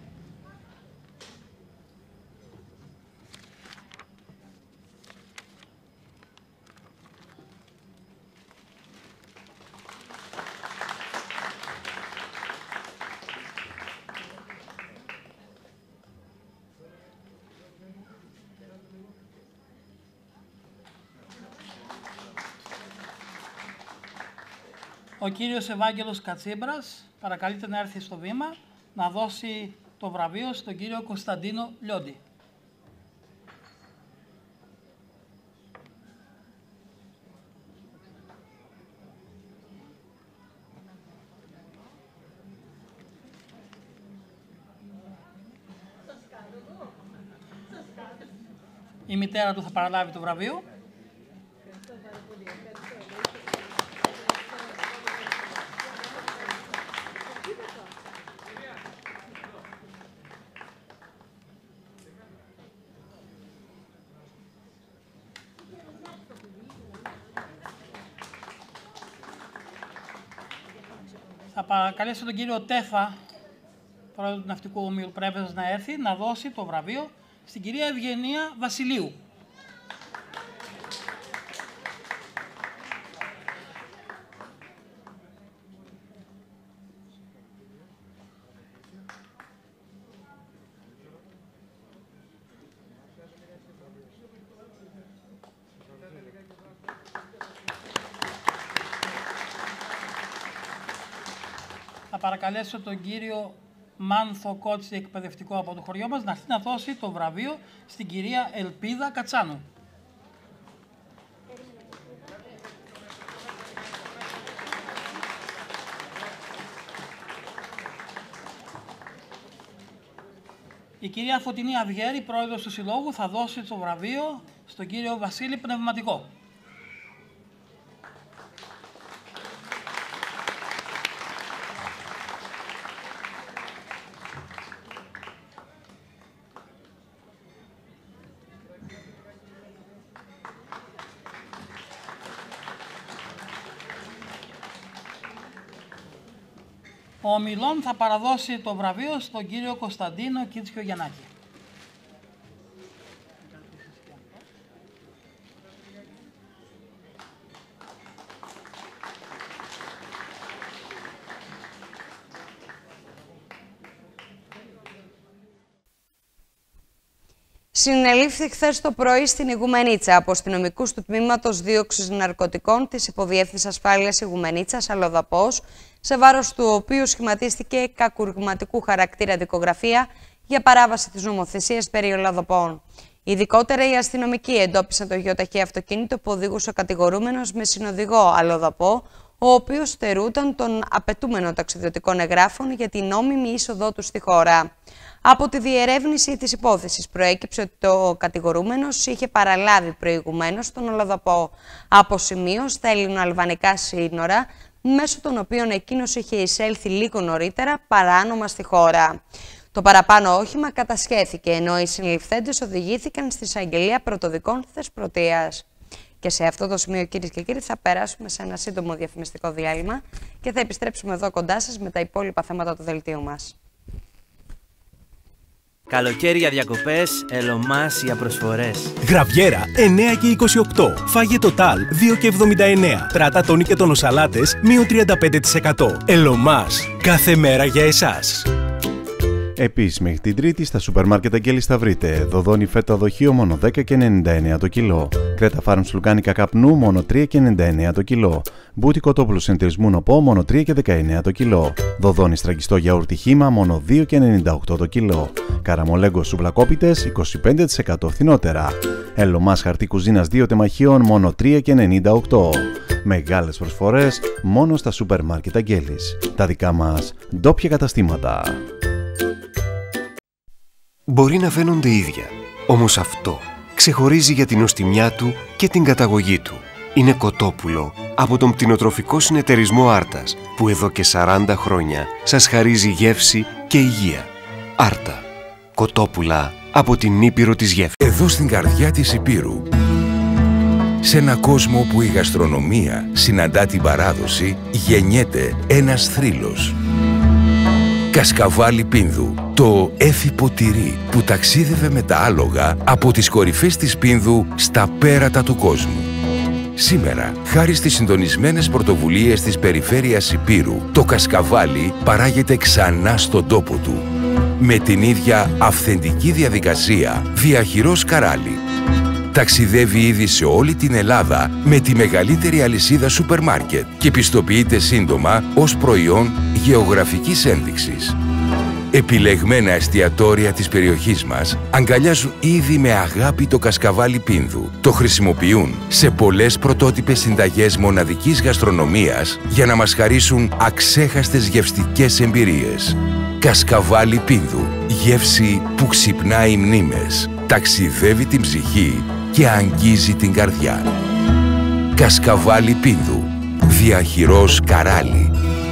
S3: Ο κύριος Ευάγγελος Κατσίμπρας παρακαλείται να έρθει στο βήμα να δώσει το βραβείο στον κύριο Κωνσταντίνο Λιόντι. Η μητέρα του θα παραλάβει το βραβείο. Θα παρακαλέσω τον κύριο Τέφα, πρόεδρο του Ναυτικού Ομίλου Πρέβεζας, να έρθει να δώσει το βραβείο στην κυρία Ευγενία Βασιλείου. Θα παρακαλέσω τον κύριο Μάνθο Κότση, εκπαιδευτικό από το χωριό μας, να έρθει να δώσει το βραβείο στην κυρία Ελπίδα Κατσάνου. Η κυρία Φωτεινή Αυγέρη, πρόεδρος του Συλλόγου, θα δώσει το βραβείο στον κύριο Βασίλη Πνευματικό. Ο ομιλών θα παραδώσει το βραβείο στον κύριο Κωνσταντίνο Κίτσιο Γιαννάκη.
S1: Συνελήφθη χθες το πρωί στην Ιγουμενίτσα από αστυνομικούς του Τμήματος Δίωξης Ναρκωτικών της Υποδιεύθυνσης Ασφάλειας Ιγουμενίτσας Αλλοδαπός, σε βάρος του οποίου σχηματίστηκε κακουργηματικού χαρακτήρα δικογραφία για παράβαση της νομοθεσίας περί αλλοδαπών. Ειδικότερα, οι αστυνομικοί εντόπισαν το γεωταχή αυτοκίνητο που οδηγούσε ο κατηγορούμενος με συνοδηγό αλλοδαπό, ο οποίος στερούταν των απαιτούμενων ταξιδιωτικών εγγράφων για την νόμιμη είσοδό του στη χώρα. Από τη διερεύνηση της υπόθεσης προέκυψε ότι ο κατηγορούμενος είχε παραλάβει προηγουμένως τον αλλοδαπό από σημείο στα ελληνοαλβανικά σύνορα, μέσω των οποίων εκείνος είχε εισέλθει λίγο νωρίτερα παράνομα στη χώρα. Το παραπάνω όχημα κατασχέθηκε, ενώ οι συνεληφθέντες οδηγήθηκαν στη εισαγγελία πρωτοδικών Θεσπρωτείας. Και σε αυτό το σημείο, κυρίες και κύριοι, θα περάσουμε σε ένα σύντομο διαφημιστικό διάλειμμα και θα επιστρέψουμε εδώ κοντά σας με τα υπόλοιπα θέματα του δελτίου μας.
S8: Καλοκαίρι για διακοπές, Ελωμάς για προσφορές.
S9: Γραβιέρα 9 και 28. Φάγε τοτάλ 2 και 79. Τράτα τόνι και τονοσαλάτες μείον 35%. Ελωμάς. Κάθε μέρα για εσάς.
S10: Επίσης, μέχρι την Τρίτη στα σούπερ μάρκετ Αγγέλης θα βρείτε δοδόνι φέτα δοχείο μόνο 10 και 99 το κιλό. Κρέτα Farms λουκάνικα καπνού μόνο 3 και 99 το κιλό. Μπούτι κοτόπουλο συνεταιρισμού νοπό μόνο 3 και 19 το κιλό. Δοδόνι στραγγιστό γιαούρτι χύμα μόνο 2 και 98 το κιλό. Καραμολέγκο σουβλακόπιτες 25% φθηνότερα. Ελωμάς χαρτί κουζίνας 2 τεμαχίων μόνο 3 και 98. Μεγάλες προσφορές μόνο στα σούπερ μάρκετ Αγγέλης. Τα δικά μας ντόπια καταστήματα.
S11: Μπορεί να φαίνονται ίδια, όμως αυτό ξεχωρίζει για την νοστιμιά του και την καταγωγή του. Είναι κοτόπουλο από τον κτηνοτροφικό συνεταιρισμό Άρτας, που εδώ και 40 χρόνια σας χαρίζει γεύση και υγεία. Άρτα. Κοτόπουλα από την Ήπειρο της γεύσης.
S12: Εδώ στην καρδιά της Υπήρου, σε ένα κόσμο που η γαστρονομία συναντά την παράδοση, γεννιέται ένας θρύλος. Κασκαβάλι Πίνδου, το έφυπο τυρί που ταξίδευε με τα άλογα από τις κορυφές της Πίνδου στα πέρατα του κόσμου. Σήμερα, χάρη στις συντονισμένες πρωτοβουλίες της περιφέρειας Υπήρου, το κασκαβάλι παράγεται ξανά στον τόπο του. Με την ίδια αυθεντική διαδικασία, διαχειρός καράλι. Ταξιδεύει ήδη σε όλη την Ελλάδα με τη μεγαλύτερη αλυσίδα σούπερ μάρκετ και πιστοποιείται σύντομα ως προϊόν γεωγραφικής ένδειξης. Επιλεγμένα εστιατόρια της περιοχής μας αγκαλιάζουν ήδη με αγάπη το κασκαβάλι Πίνδου. Το χρησιμοποιούν σε πολλές πρωτότυπες συνταγές μοναδικής γαστρονομίας για να μας χαρίσουν αξέχαστες γευστικές εμπειρίες. Κασκαβάλι Πίνδου. Γεύση που ξυπνάει μνήμες, ταξιδεύει την ψυχή και αγγίζει την καρδιά. Κασκαβάλι Πίνδου. Διαχειρός καράλι.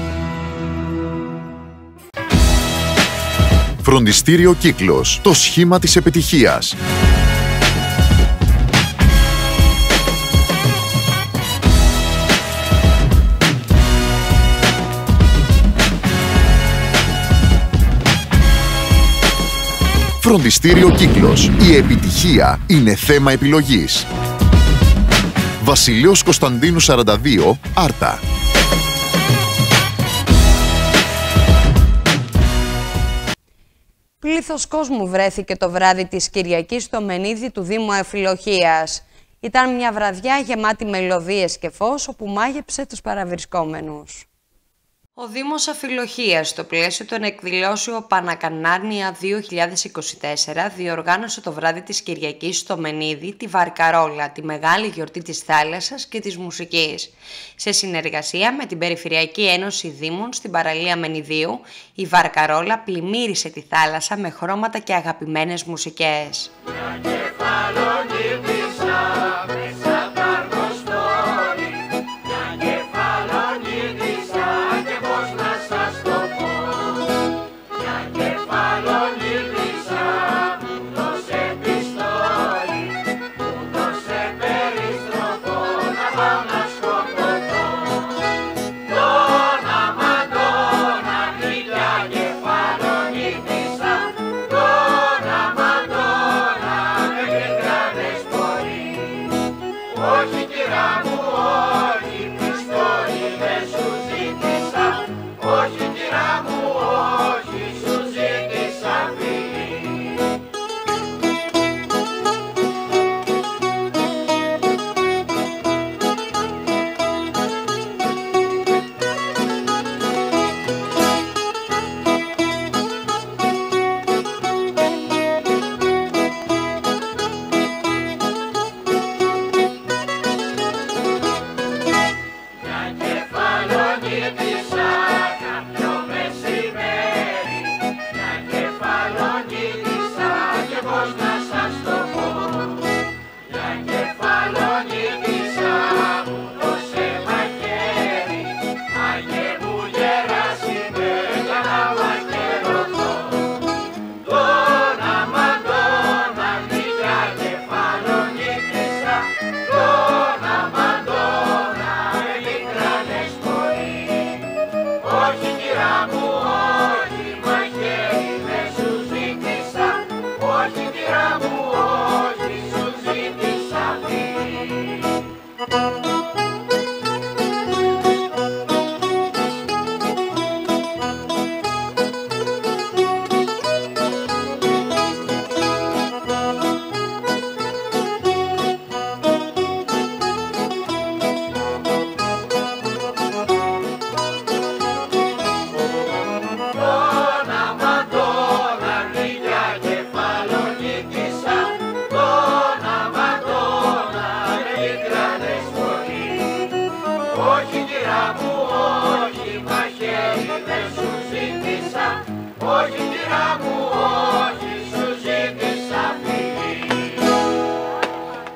S13: Φροντιστήριο Κύκλος. Το σχήμα της επιτυχίας. Φροντιστήριο Κύκλος. Η επιτυχία είναι θέμα επιλογής. Βασιλείος Κωνσταντίνου 42, Άρτα.
S1: Πλήθος κόσμου βρέθηκε το βράδυ της Κυριακής στο Μενίδη του Δήμου Αφιλοχίας. Ήταν μια βραδιά γεμάτη μελωδίες και φως, όπου μάγεψε τους παραβρισκόμενους. Ο Δήμος Αφιλοχίας, στο πλαίσιο των εκδηλώσεων Πανακανάρνια 2024, διοργάνωσε το βράδυ της Κυριακής στο Μενίδη τη Βαρκαρόλα, τη μεγάλη γιορτή της θάλασσας και της μουσικής. Σε συνεργασία με την Περιφερειακή Ένωση Δήμων στην παραλία Μενιδίου, η Βαρκαρόλα πλημμύρισε τη θάλασσα με χρώματα και αγαπημένες μουσικές.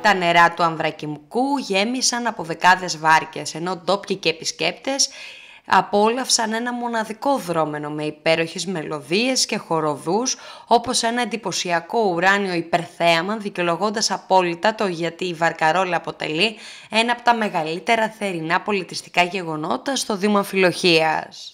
S1: Τα νερά του Αμβρακιμκού γέμισαν από δεκάδες βάρκες, ενώ ντόπιοι και επισκέπτες απόλαυσαν ένα μοναδικό δρόμενο με υπέροχες μελωδίες και χοροδούς, όπως ένα εντυπωσιακό ουράνιο υπερθέαμα, δικαιολογώντας απόλυτα το γιατί η Βαρκαρόλα αποτελεί ένα από τα μεγαλύτερα θερινά πολιτιστικά γεγονότα στο Δήμο Αμφιλοχείας.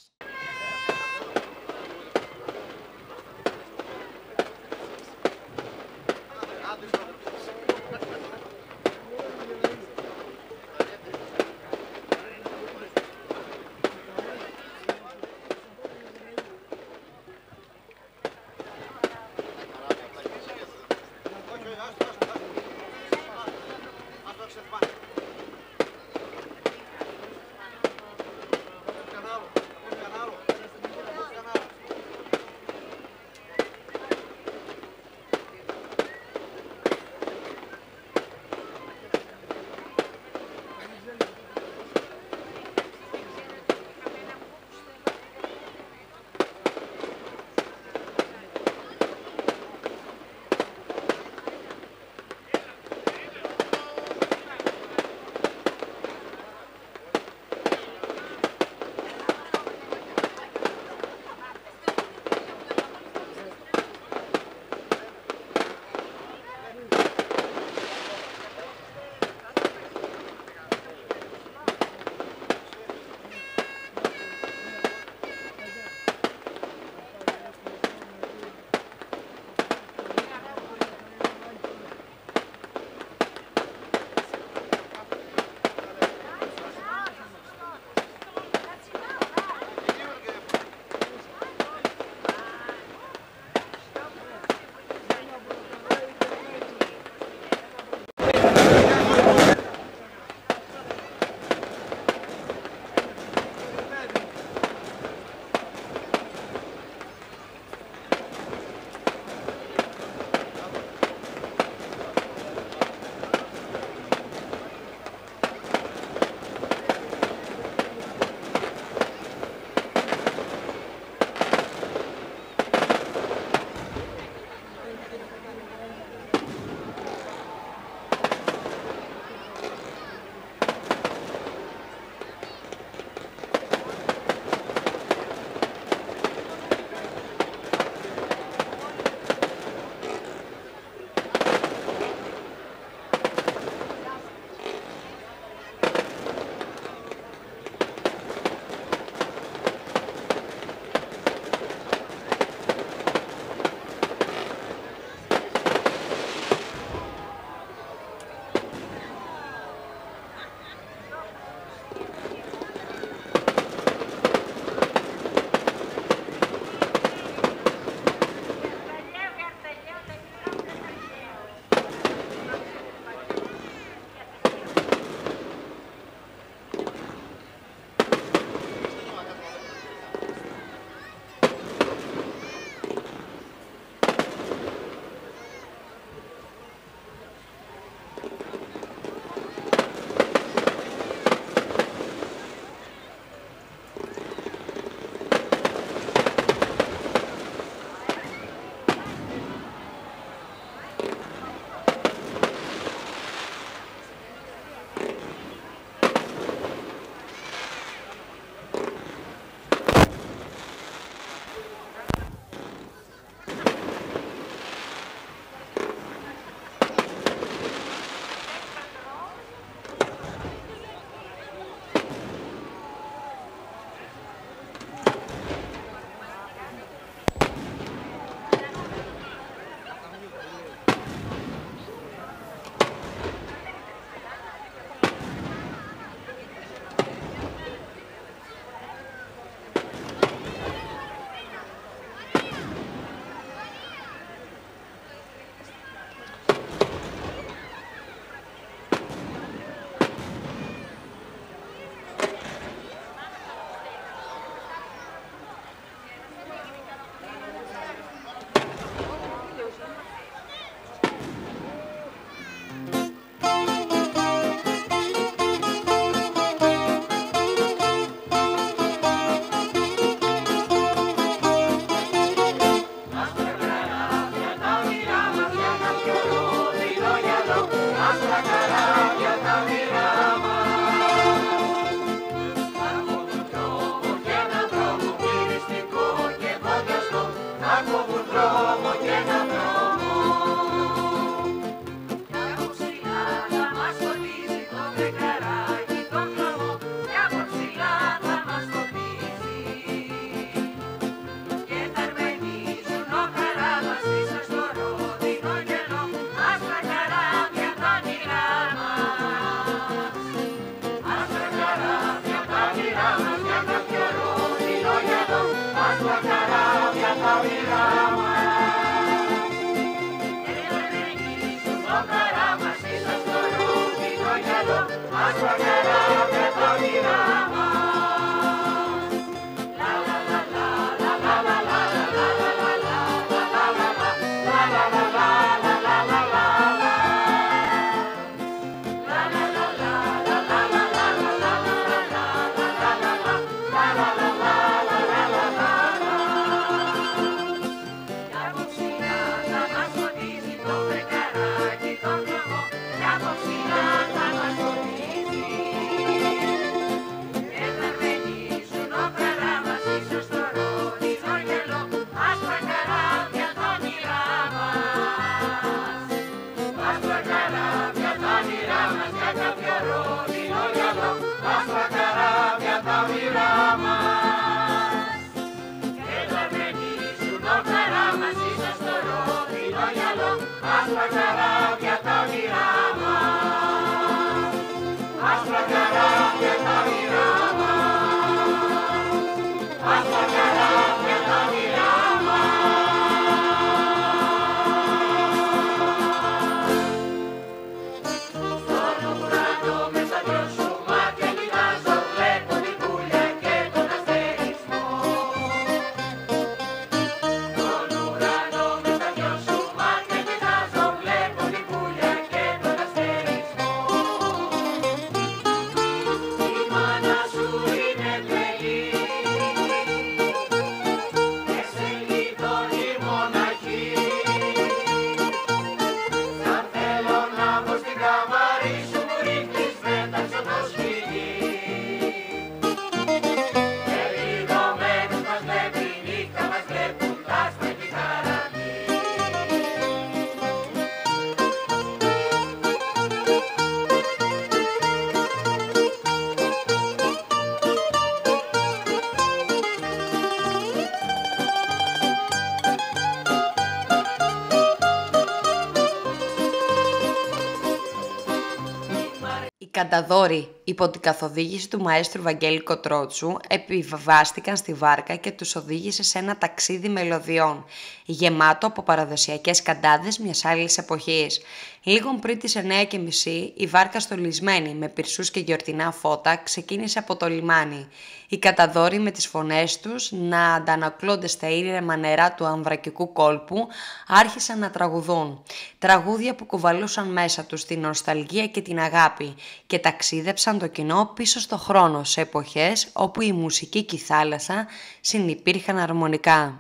S1: Κανταδόροι, υπό την καθοδήγηση του μαέστρου Βαγγέλη Κοτρότσου, επιβιβάστηκαν στη βάρκα και τους οδήγησε σε ένα ταξίδι μελωδιών, γεμάτο από παραδοσιακές καντάδες μιας άλλης εποχής. Λίγο πριν τις 9:30, η βάρκα στολισμένη με πυρσούς και γιορτινά φώτα ξεκίνησε από το λιμάνι. Οι καταδόροι με τις φωνές τους να αντανακλώνται στα ήρεμα νερά του αμβρακικού κόλπου άρχισαν να τραγουδούν. Τραγούδια που κουβαλούσαν μέσα τους την νοσταλγία και την αγάπη και ταξίδεψαν το κοινό πίσω στο χρόνο σε εποχές όπου η μουσική και η θάλασσα συνυπήρχαν αρμονικά.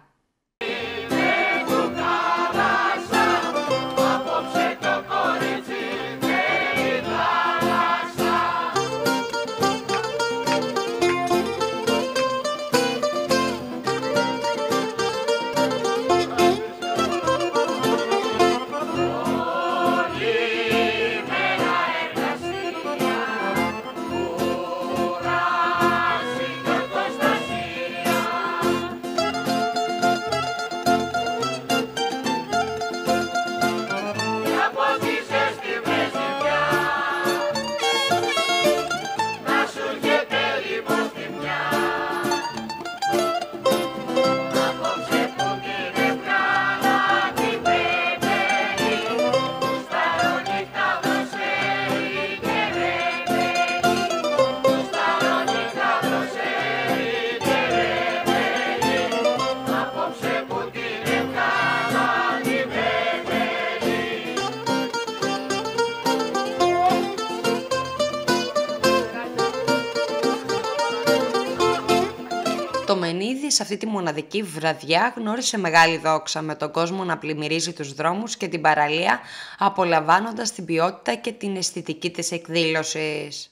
S1: Το Μενίδη σε αυτή τη μοναδική βραδιά γνώρισε μεγάλη δόξα, με τον κόσμο να πλημμυρίζει τους δρόμους και την παραλία, απολαμβάνοντας την ποιότητα και την αισθητική της εκδήλωσης.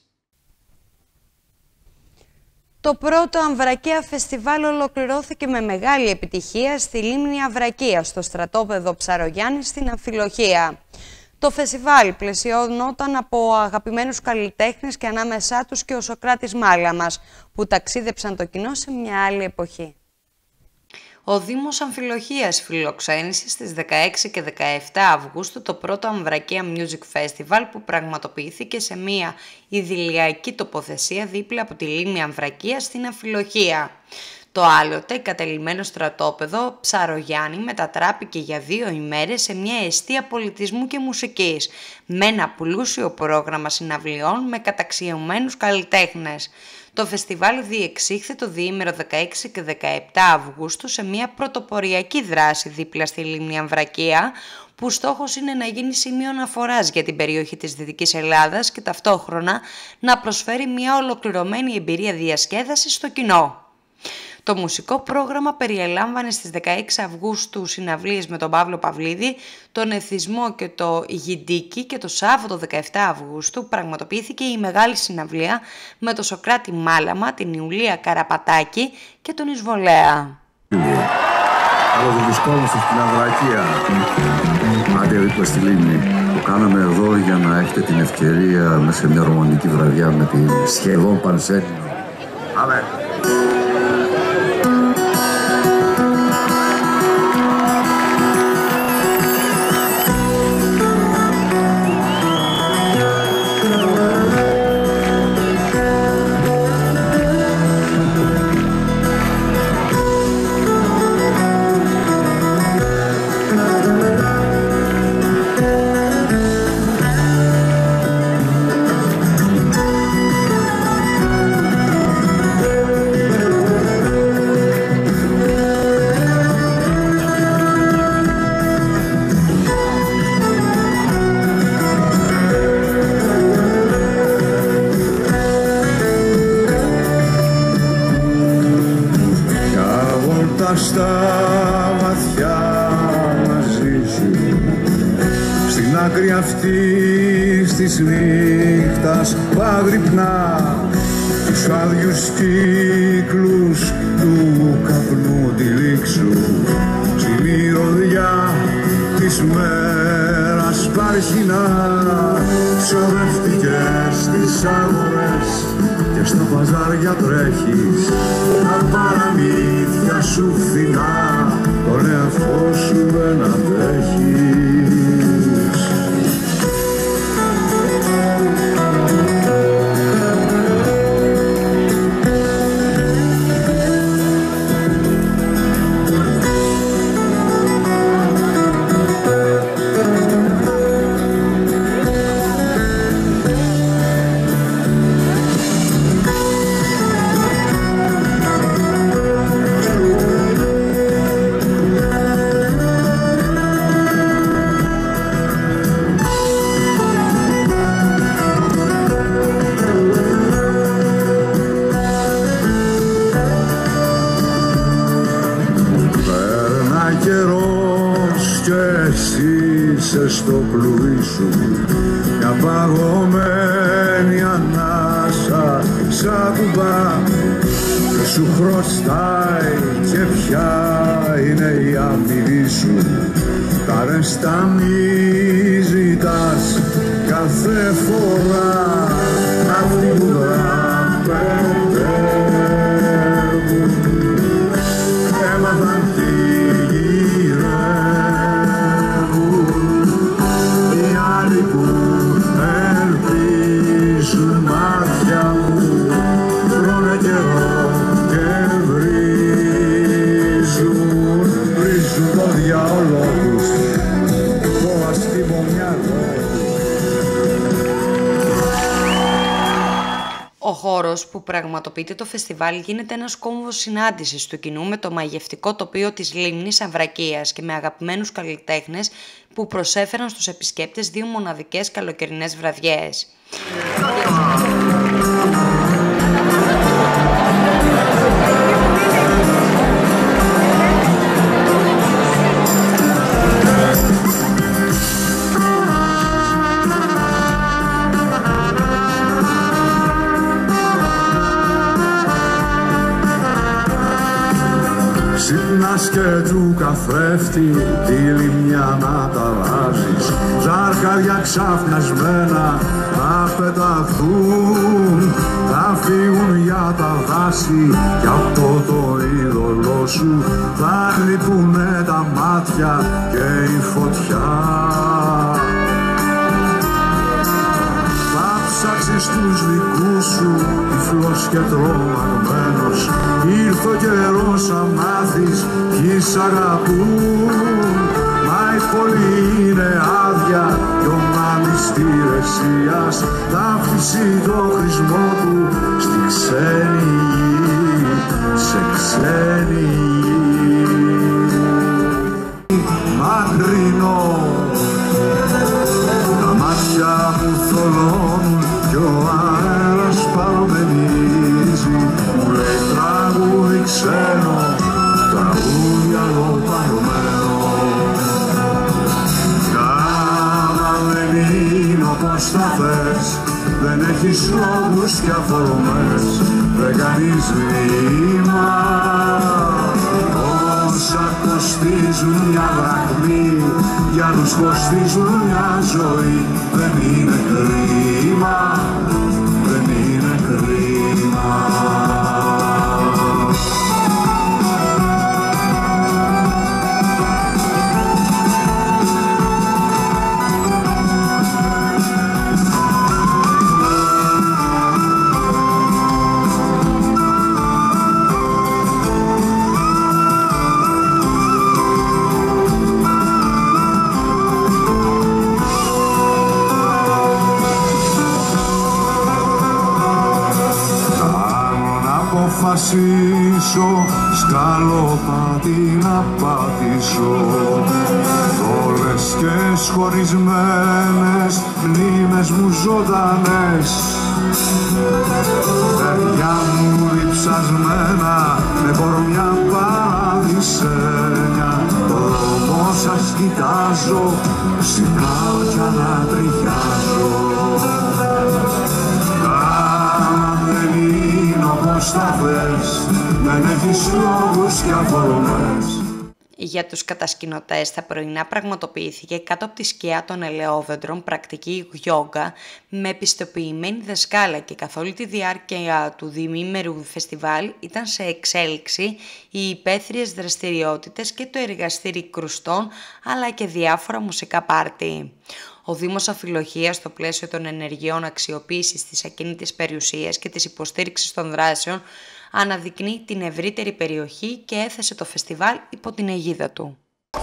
S1: Το πρώτο Αμβρακία Φεστιβάλ ολοκληρώθηκε με μεγάλη επιτυχία στη λίμνη Αμβρακία, στο στρατόπεδο Ψαρογιάννη στην Αμφιλοχία. Το φεστιβάλ πλαισιωνόταν από αγαπημένους καλλιτέχνες και ανάμεσά τους και ο Σωκράτης Μάλαμας, που ταξίδεψαν το κοινό σε μια άλλη εποχή. Ο Δήμος Αμφιλοχίας φιλοξένησε στις 16 και 17 Αυγούστου το πρώτο Αμβρακία Music Festival, που πραγματοποιήθηκε σε μια ιδηλιακή τοποθεσία δίπλα από τη λίμνη Αμβρακία στην Αμφιλοχία. Το άλλοτε κατελημμένο στρατόπεδο Ψαρογιάννη μετατράπηκε για 2 ημέρες σε μια εστία πολιτισμού και μουσικής, με ένα πλούσιο πρόγραμμα συναυλιών με καταξιωμένους καλλιτέχνες. Το φεστιβάλ διεξήχθη το διήμερο 16 και 17 Αυγούστου σε μια πρωτοποριακή δράση δίπλα στη λίμνη Αμβρακία, που στόχος είναι να γίνει σημείο αναφοράς για την περιοχή της Δυτικής Ελλάδας και ταυτόχρονα να προσφέρει μια ολοκληρωμένη εμπειρία διασκέδασης στο κοινό. Το μουσικό πρόγραμμα περιελάμβανε στις 16 Αυγούστου συναυλίες με τον Παύλο Παυλίδη, τον Εθισμό και το Γιντίκι, και το Σάββατο 17 Αυγούστου πραγματοποιήθηκε η μεγάλη συναυλία με τον Σοκράτη Μάλαμα, την Ιουλία Καραπατάκη και τον Εισβολέα.
S14: Αλλά βρισκόμαστε στην Αμβρακία, άντε δίπλα στη λίμνη. Το κάναμε εδώ για να έχετε την ευκαιρία μέσα σε μια ρομαντική βραδιά με τη σχεδόν πανσέλινο. Πάμε!
S15: Στα βαθιά μαζί σου, στην άκρη αυτής της νύχτας παγρυπνά, τους άδειους κύκλους του καπνού τυλίξου, στη μυρωδιά της μέρας παρχινά, ξοδευτικές στις αγορές και στα παζάρια τρέχεις, τα παραμύθια σου φθηνά, τον εαυτό σου δεν αντέχεις. Στο κλουβί σου μια παγωμένη ανάσα σαν κουμπά και σου χρωστάει, και ποια είναι η αμοιβή σου. Τα ρέστα μη ζητάς κάθε φορά, αυτοί που δραπετεύουν έμαθαν τι
S1: Ο χώρος που πραγματοποιείται το φεστιβάλ γίνεται ένας κόμβος συνάντησης του κοινού με το μαγευτικό τοπίο της λίμνης Αμβρακίας και με αγαπημένους καλλιτέχνες που προσέφεραν στους επισκέπτες 2 μοναδικές καλοκαιρινές βραδιές.
S15: Ξύπνας και του καθρέφτη τη λιμνιά να τα αλλάζεις, ζάρκαρια ξαφνιασμένα θα πεταχθούν, θα φύγουν για τα δάση κι αυτό το είδωλό σου θα λείπουνε τα μάτια και η φωτιά. Θα ψάξεις τους δικούς σου τυφλός και τρομαγμένος, ήρθε ο καιρός να μάθεις κι σ' αγαπούν. Μα η πόλη είναι άδεια κι ο μάνης υπηρεσίας θα αφήσει το χρησμό του στη ξένη γη, σε ξένη γη. Μακρινό, τα μάτια μου θολώνουν κι ο αέρας παρομενίζει. Μου λέει τραγούδι ξένο, τραγούδι αλλοπαρωμένο. Κάμα δεν είναι όπως τα θες, δεν έχεις λόγους και αφορμές, δεν κάνεις βήμα. Όσα κοστίζουν μια δραχμή, για τους κοστίζουν μια ζωή. Δεν είναι κρίμα, δεν είναι κρίμα. Αποφασίσω σκαλοπάτι να πατήσω, όλες και σχορισμένες μνήμες μου ζωντανές, παιδιά μου διψασμένα με κορμιά παραδεισένια. Όμως σας κοιτάζω, ξυπνάω κι ανατριχιάζω. Στα θες, δεν έχεις λόγους και αφορμές.
S1: Για τους κατασκηνωτές, τα πρωινά πραγματοποιήθηκε κάτω από τη σκιά των ελαιόδεντρων πρακτική γιόγκα με επιστοποιημένη δασκάλα και καθ' όλη τη διάρκεια του διημέρου φεστιβάλ ήταν σε εξέλιξη οι υπαίθριες δραστηριότητες και το εργαστήρι κρουστών αλλά και διάφορα μουσικά πάρτι. Ο Δήμος Αμφιλοχίας, στο πλαίσιο των ενεργειών αξιοποίησης της ακίνητης περιουσίας και της υποστήριξης των δράσεων, αναδεικνύει την ευρύτερη περιοχή και έθεσε το φεστιβάλ υπό την αιγίδα του.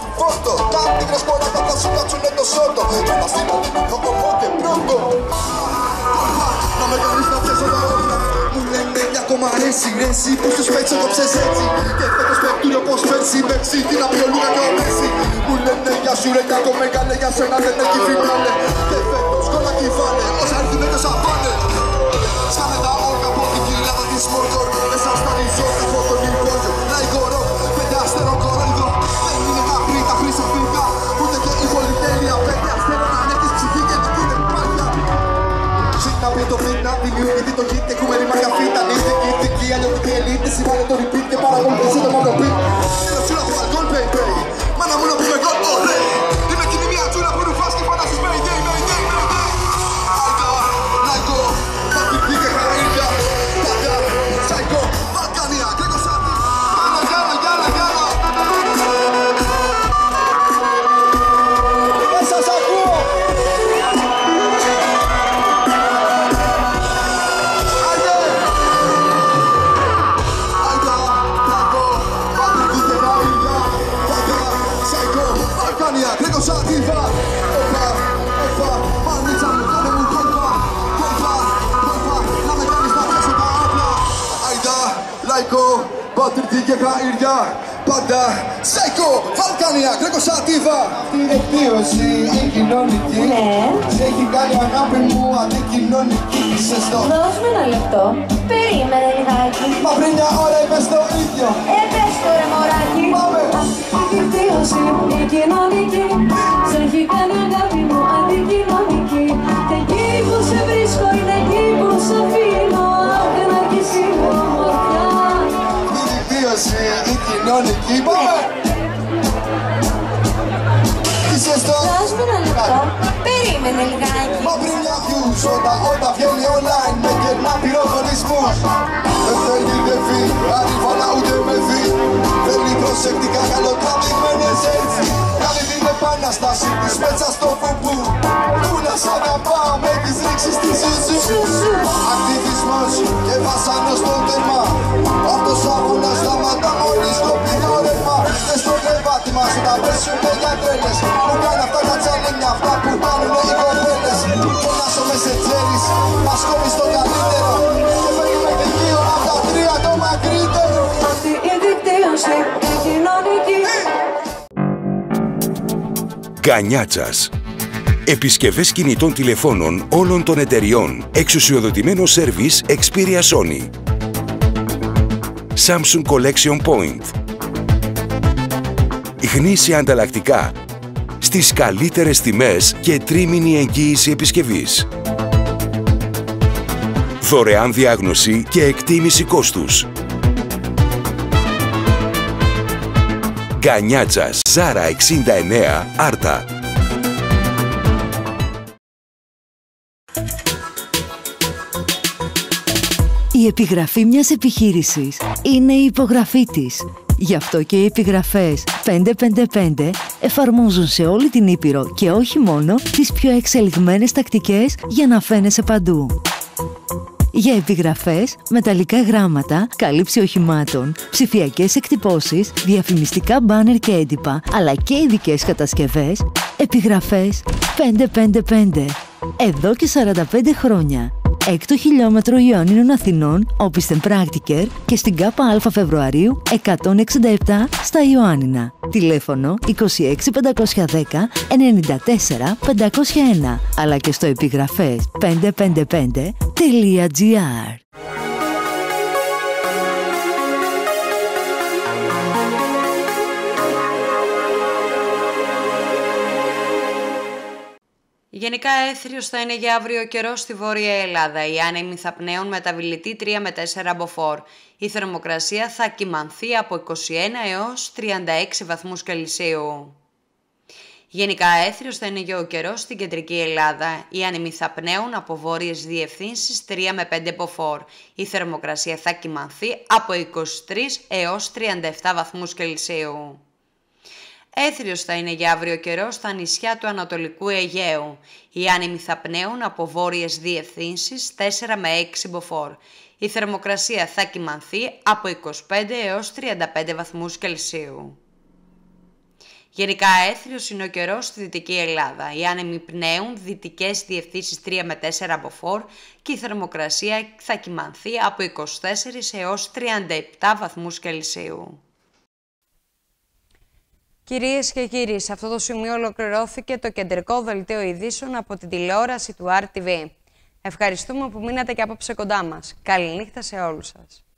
S16: Ακόμα αρέσει, ρέσει, πως τους παίξω το ψες έτσι. Και φέτος παιχτούν όπως πέρσι, με ξύ, την απειολούγα και ο Μέση. Μου λένε για σου ρε κακό μεγάλε, για σένα δεν έχει φινάλε. Και φέτος κόλλα κυβάλε, όσα έρθουνε και όσα πάνε. Σκάνε τα όρκα από την κοιλάδα της Μόρτορ. Μέσα στα ριζόρτα από τον Ιβόγιο. Λαϊκό ροκ, πέντε αστέρων κορόιδο. Δεν είναι γαμπρή, τα χρήσα φύγα. Ούτε και η πολυτέλεια, πέντε αστέρων αν έχεις ψυχή και την είναι πάλια. Σύγνα πει το φίνα, δημιουργηθεί το hit και έχουμε ρήμα για φίτα. Νηστική, αλλιωτική ελίτη, συμβάλλει το repeat και παραγωγήσει το μονοπίτ. Είναι τσούλα του αλκοόλ, baby. Μάνα μου να πούμε γκολ, ωραία. Είμαι εκείνη μια τσούλα που ρουφάς και φαντάζεις Mayday, Mayday, Mayday. Αλκά, λαϊκό, πατρική και χαρίλια. Πάντα, σαϊκό, Βαλκάνια, Γκρέκοσάτη. Γιάννα, Γιάννα, Γιάννα. Δεν σας ακούω. Sativa, opa, opa, μανίτσα μου, κάνε μου κόλπα, κόλπα, κόλπα, να με κάνεις να πιάσω τα όπλα. Αϊδά, λαϊκό, πατρική και χαΐρια, πάντα, σαϊκό, Βαλκάνια, Γκρέκο Σατίβα. Αυτή η εκδίωση η κοινωνική, σε έχει κάνει αγάπη μου αντικοινωνική. Είσαι στο
S17: δώσ' μου ένα λεπτό, περίμενε λιγάκι.
S16: Μα πριν μια ώρα είπες το ίδιο.
S17: Πες το ρε μωράκι.
S16: Πάμε.
S17: Αυτή η εκδίωση η κοινωνική, σε έχει κάνει αγάπη μου αντικοινωνική. Και εκεί που σε βρίσκω είναι εκεί που σε αφήνω. Αχ, να κι εσύ μου ομορφιά.
S16: Αυτή η εκδίωση η κοινωνική, πάμε. Είσαι στο
S17: δώσ' μου ένα λεπτό, περίμενε λιγάκι.
S16: Μα πριν μια views, όταν βγαίνει online με κενά πυροβολισμούς. Δεν θέλει δεν φύ, αριφάλα ούτε με δει. Θέλει προσεκτικά καλοτραβηγμένες έτσι. Κάνει την επανάσταση της πέτσας στο φουμπού. Πού να σ' αγαπάω με τις ρίξεις της ζουζού. Ακτιβισμός και βασανός. κοπέλες. Μου κάνει αυτά τα τσαλένια, αυτά που κάνουν οι κοπέλες. Φωνάσω με σε τζέρις, μας κόβει στο καλύτερο. Και φέρνει με δικείο από τα 3 το μακρύτερο.
S17: Αυτή η δικτύωση, η κοινωνική.
S12: Γκανιάτσας. Επισκευές κινητών τηλεφώνων όλων των εταιριών. Εξουσιοδοτημένο σέρβις Xperia Sony. Samsung Collection Point. Γνήσια ανταλλακτικά. Στις καλύτερες τιμές και τρίμηνη εγγύηση επισκευής. Δωρεάν διάγνωση και εκτίμηση κόστους. Γκανιάτσας, Ζάρα 69, Άρτα.
S18: Η επιγραφή μιας επιχείρησης είναι η υπογραφή της. Γι' αυτό και οι επιγραφές 555 εφαρμόζουν σε όλη την Ήπειρο και όχι μόνο τις πιο εξελιγμένες τακτικές για να φαίνεσαι παντού. Για επιγραφές, μεταλλικά γράμματα, κάλυψη οχημάτων, ψηφιακές εκτυπώσεις, διαφημιστικά μπάνερ και έντυπα, αλλά και ειδικές κατασκευές, επιγραφές 555. Εδώ και 45 χρόνια. 6ο χιλιόμετρο Ιωαννίνων Αθηνών, όπισθεν πράκτικερ και στην ΚΑΠΑ Φεβρουαρίου 167 στα Ιωάννινα. Τηλέφωνο 26510 94 501, αλλά και στο επιγραφές 555.gr.
S1: Γενικά έθριος θα είναι για αύριο καιρό στη Βόρεια Ελλάδα. Οι άνεμοι θα πνέουν μεταβλητή 3 με 4 μποφόρ. Η θερμοκρασία θα κυμανθεί από 21 έως 36 βαθμούς Κελσίου. Γενικά έθριος θα είναι για ο καιρός στην κεντρική Ελλάδα. Οι άνεμοι θα πνέουν από βόρειες διευθύνσεις 3 με 5 μποφόρ. Η θερμοκρασία θα κυμανθεί από 23 έως 37 βαθμούς Κελσίου. Έθριος θα είναι για αύριο καιρό στα νησιά του Ανατολικού Αιγαίου. Οι άνεμοι θα πνέουν από βόρειες διευθύνσεις 4 με 6 μποφόρ. Η θερμοκρασία θα κυμανθεί από 25 έως 35 βαθμούς Κελσίου. Γενικά έθριος είναι ο καιρός στη Δυτική Ελλάδα. Οι άνεμοι πνέουν δυτικές διευθύνσεις 3 με 4 μποφόρ και η θερμοκρασία θα κυμανθεί από 24 έως 37 βαθμούς Κελσίου. Κυρίες και κύριοι, σε αυτό το σημείο ολοκληρώθηκε το κεντρικό δελτίο ειδήσεων από την τηλεόραση του RTV. Ευχαριστούμε που μείνατε και απόψε κοντά μας. Καληνύχτα σε όλους σας.